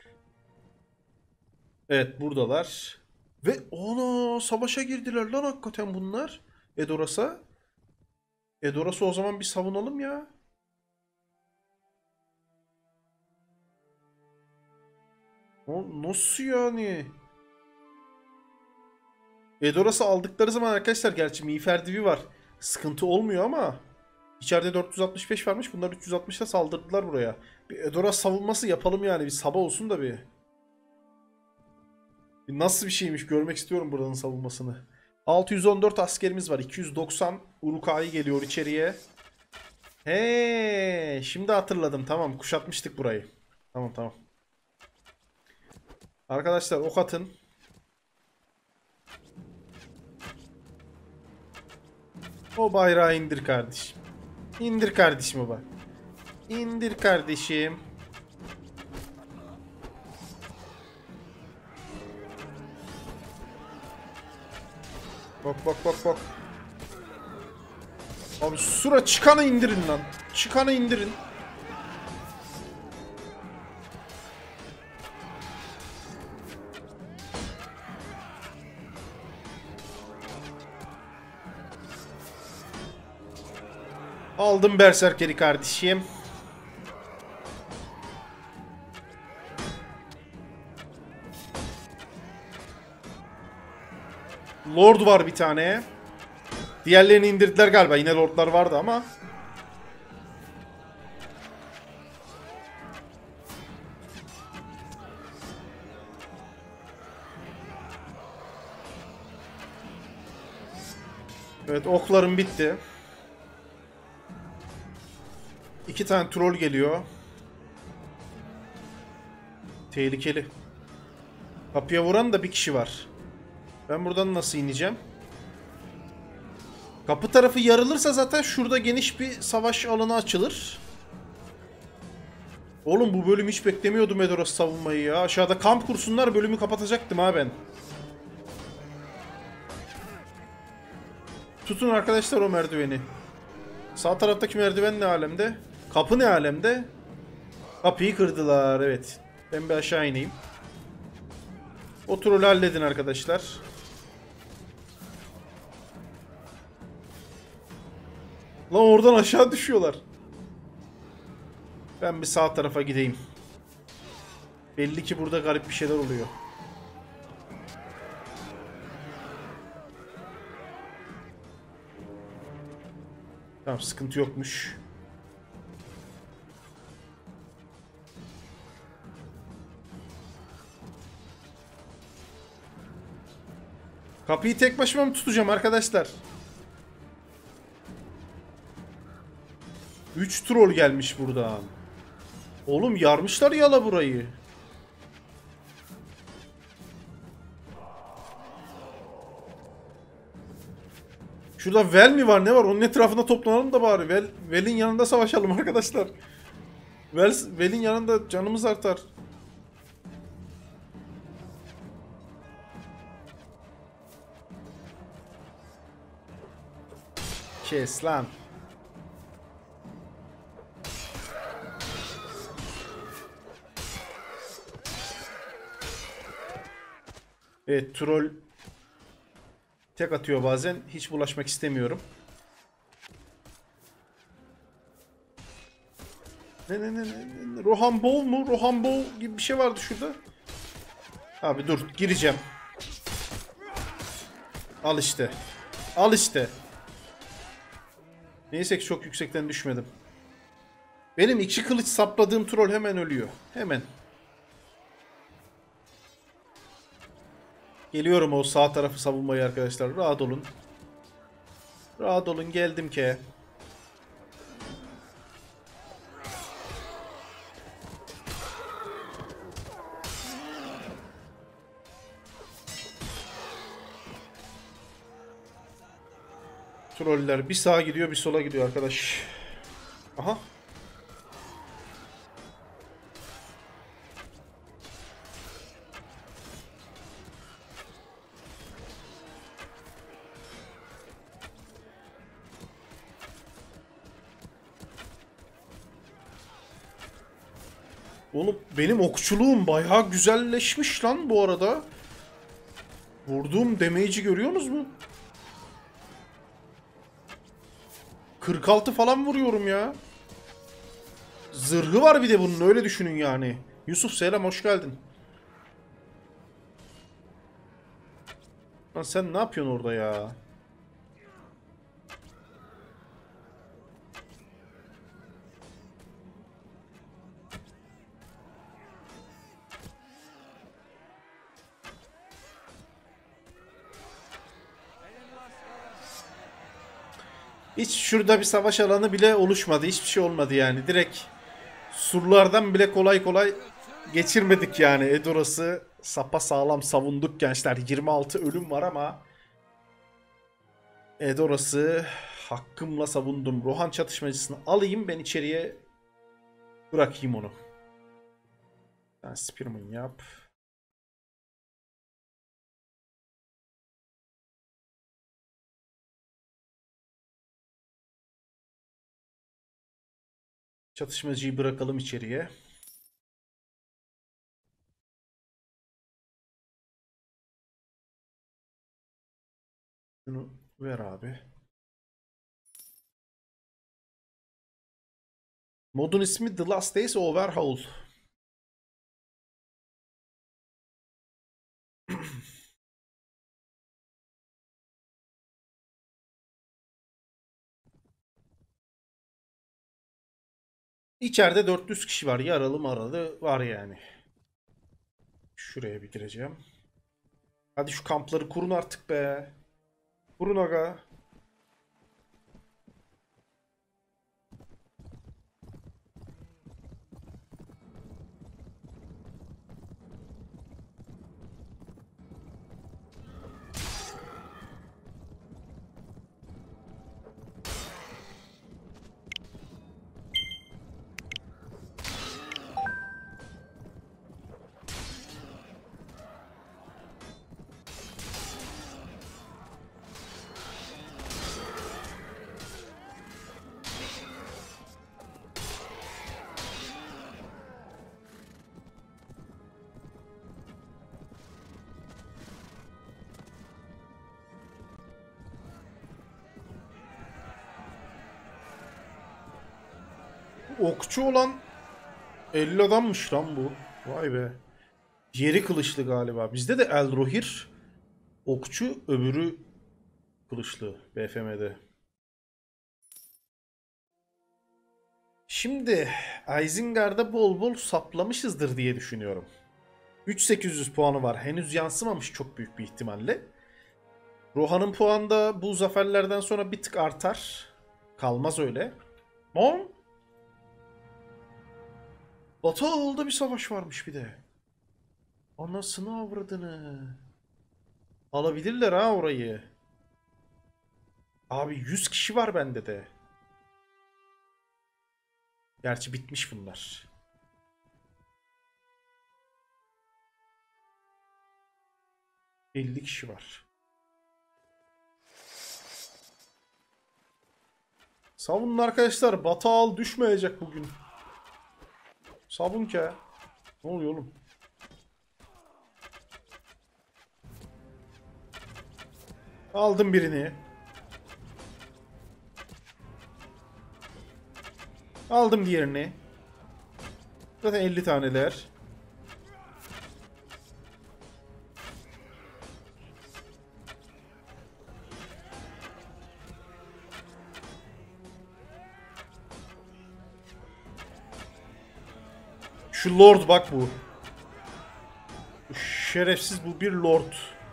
Evet, buradalar. Ve ona savaşa girdiler lan hakikaten bunlar. Edoras'a. Edoras'ı o zaman bir savunalım ya. O nasıl yani? Edoras'ı aldıkları zaman arkadaşlar, gerçi Miğfer Dibi var. Sıkıntı olmuyor ama içeride dört yüz altmış beş varmış. Bunlar üç yüz altmışta saldırdılar buraya. Bir Edoras savunması yapalım yani. Bir sabah olsun da bir. bir nasıl bir şeymiş görmek istiyorum buranın savunmasını. altı yüz on dört askerimiz var. iki yüz doksan Uruk-hai geliyor içeriye. He, şimdi hatırladım. Tamam, kuşatmıştık burayı. Tamam tamam. Arkadaşlar ok atın. O bayrağı indir kardeşim. İndir kardeşim o bak. İndir kardeşim. Bak bak bak bak. Abi sıra çıkanı indirin lan. Çıkanı indirin. Aldım berserkeri kardeşim. Lord var bir tane. Diğerlerini indirdiler galiba. Yine lordlar vardı ama. Evet, oklarım bitti. İki tane troll geliyor. Tehlikeli. Kapıya vuran da bir kişi var. Ben buradan nasıl ineceğim? Kapı tarafı yarılırsa zaten şurada geniş bir savaş alanı açılır. Oğlum bu bölüm hiç beklemiyordum Edoras savunmayı ya. Aşağıda kamp kursunlar, bölümü kapatacaktım ha ben. Tutun arkadaşlar o merdiveni. Sağ taraftaki merdiven ne alemde? Kapı ne alemde? Kapıyı kırdılar, evet. Ben bir aşağı ineyim. O trolü halledin arkadaşlar. Lan oradan aşağı düşüyorlar. Ben bir sağ tarafa gideyim. Belli ki burada garip bir şeyler oluyor. Tamam, sıkıntı yokmuş. Kapıyı tek başıma mı tutacağım arkadaşlar? üç troll gelmiş buradan. Oğlum yarmışlar yala burayı. Şurada Vel mi var, ne var? Onun etrafında toplanalım da bari. Vel, Vel'in yanında savaşalım arkadaşlar. Vel, Vel'in yanında canımız artar. Kes lan. Evet, troll tek atıyor bazen. Hiç bulaşmak istemiyorum. Ne ne ne ne? Rohan Bow mu? Rohan Bow gibi bir şey vardı şurada. Abi dur, gireceğim. Al işte. Al işte. Neyse ki çok yüksekten düşmedim. Benim iki kılıç sapladığım troll hemen ölüyor. Hemen. Geliyorum o sağ tarafı savunmayı arkadaşlar. Rahat olun. Rahat olun, geldim ki. Troller bir sağa gidiyor bir sola gidiyor arkadaş. Aha. Oğlum benim okçuluğum bayağı güzelleşmiş lan bu arada. Vurduğum damage'i görüyorsunuz mu? kırk altı falan vuruyorum ya. Zırhı var bir de bunun, öyle düşünün yani. Yusuf selam, hoş geldin. Lan sen ne yapıyorsun orada ya? Hiç şurada bir savaş alanı bile oluşmadı. Hiçbir şey olmadı yani. Direkt surlardan bile kolay kolay geçirmedik yani. Edoras'ı sapasağlam savunduk gençler. yirmi altı ölüm var ama Edoras'ı hakkımla savundum. Rohan çatışmacısını alayım, ben içeriye bırakayım onu. Sen Spearman yap. Çatışmacıyı bırakalım içeriye. Şunu ver abi. Modun ismi The Last Days Overhaul. İçeride dört yüz kişi var. Yaralı maralı var yani. Şuraya bir gireceğim. Hadi şu kampları kurun artık be. Kurun aga. okçu olan elli adammış lan bu. Vay be. Diğeri kılıçlı galiba. Bizde de Eldrohir okçu, öbürü kılıçlı B F M'de. Şimdi Isengard'a bol bol saplamışızdır diye düşünüyorum. üç bin sekiz yüz puanı var. Henüz yansımamış çok büyük bir ihtimalle. Rohan'ın puanı da bu zaferlerden sonra bir tık artar. Kalmaz öyle. Mon? Batı Ağıl'da bir savaş varmış bir de. Anasını avradını. Alabilirler ha orayı. Abi yüz kişi var bende de. Gerçi bitmiş bunlar. elli kişi var. Savunun arkadaşlar. Batı Ağıl düşmeyecek bugün. Savun ki. Ne oluyor oğlum? Aldım birini. Aldım diğerini. Zaten elli taneler. Şu lord bak bu. Bu şerefsiz bu bir lord.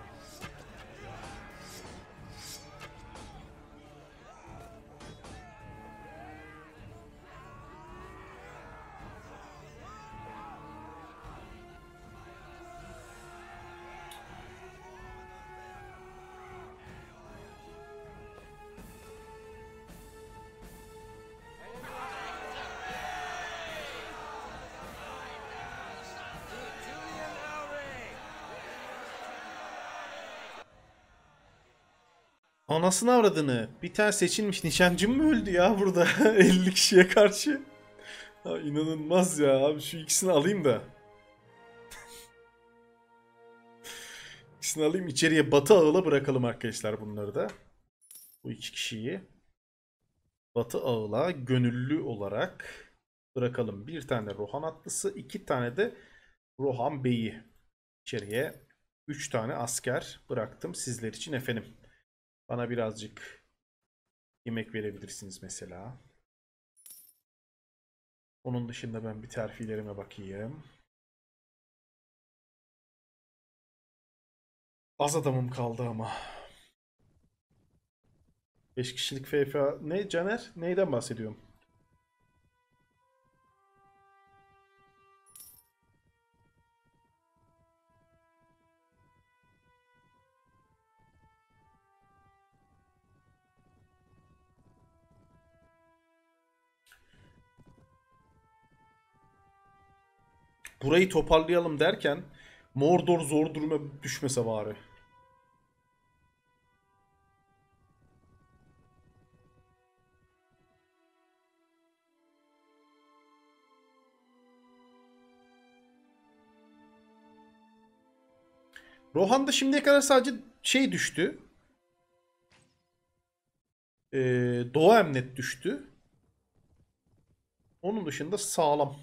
Anasını avradını. Bir tane seçilmiş nişancım mı öldü ya burada elli kişiye karşı? Ha, inanılmaz ya abi, şu ikisini alayım da. İkisini alayım, içeriye Batı Ağıl'a bırakalım arkadaşlar bunları da. Bu iki kişiyi Batı Ağıl'a gönüllü olarak bırakalım. Bir tane Rohan atlısı, iki tane de Rohan Bey'i içeriye. Üç tane asker bıraktım sizler için efendim. Bana birazcık yemek verebilirsiniz mesela. Onun dışında ben bir terfilerime bakayım. Az adamım kaldı ama. beş kişilik F F A. Ne Caner? Neyden bahsediyorum? Burayı toparlayalım derken Mordor zor duruma düşmese bari. Rohan'da şimdiye kadar sadece şey düştü. Ee, Doğu Emnet düştü. Onun dışında sağlam.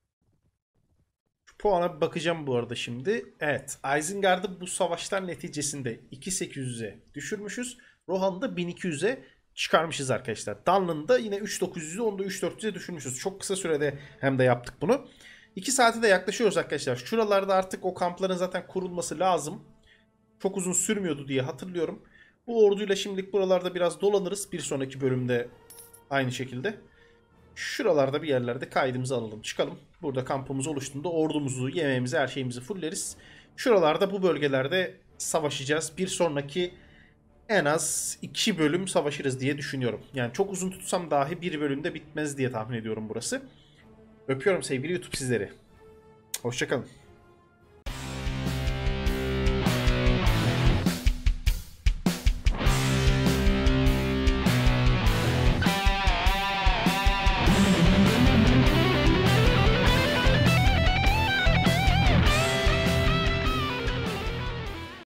Şu puana bir bakacağım bu arada şimdi. Evet. Isengard'ı bu savaşlar neticesinde iki bin sekiz yüze düşürmüşüz. Rohan'da bin iki yüze çıkarmışız arkadaşlar. Dunland'da yine üç bin dokuz yüze, onu da üç bin dört yüze düşürmüşüz. Çok kısa sürede hem de yaptık bunu. iki saate de yaklaşıyoruz arkadaşlar. Şuralarda artık o kampların zaten kurulması lazım. Çok uzun sürmüyordu diye hatırlıyorum. Bu orduyla şimdilik buralarda biraz dolanırız. Bir sonraki bölümde aynı şekilde. Şuralarda bir yerlerde kaydımızı alalım, çıkalım. Burada kampımız oluştuğunda ordumuzu, yemeğimizi, her şeyimizi fulleriz. Şuralarda, bu bölgelerde savaşacağız. Bir sonraki en az iki bölüm savaşırız diye düşünüyorum. Yani çok uzun tutsam dahi bir bölümde bitmez diye tahmin ediyorum burası. Öpüyorum sevgili YouTube sizleri. Hoşça kalın.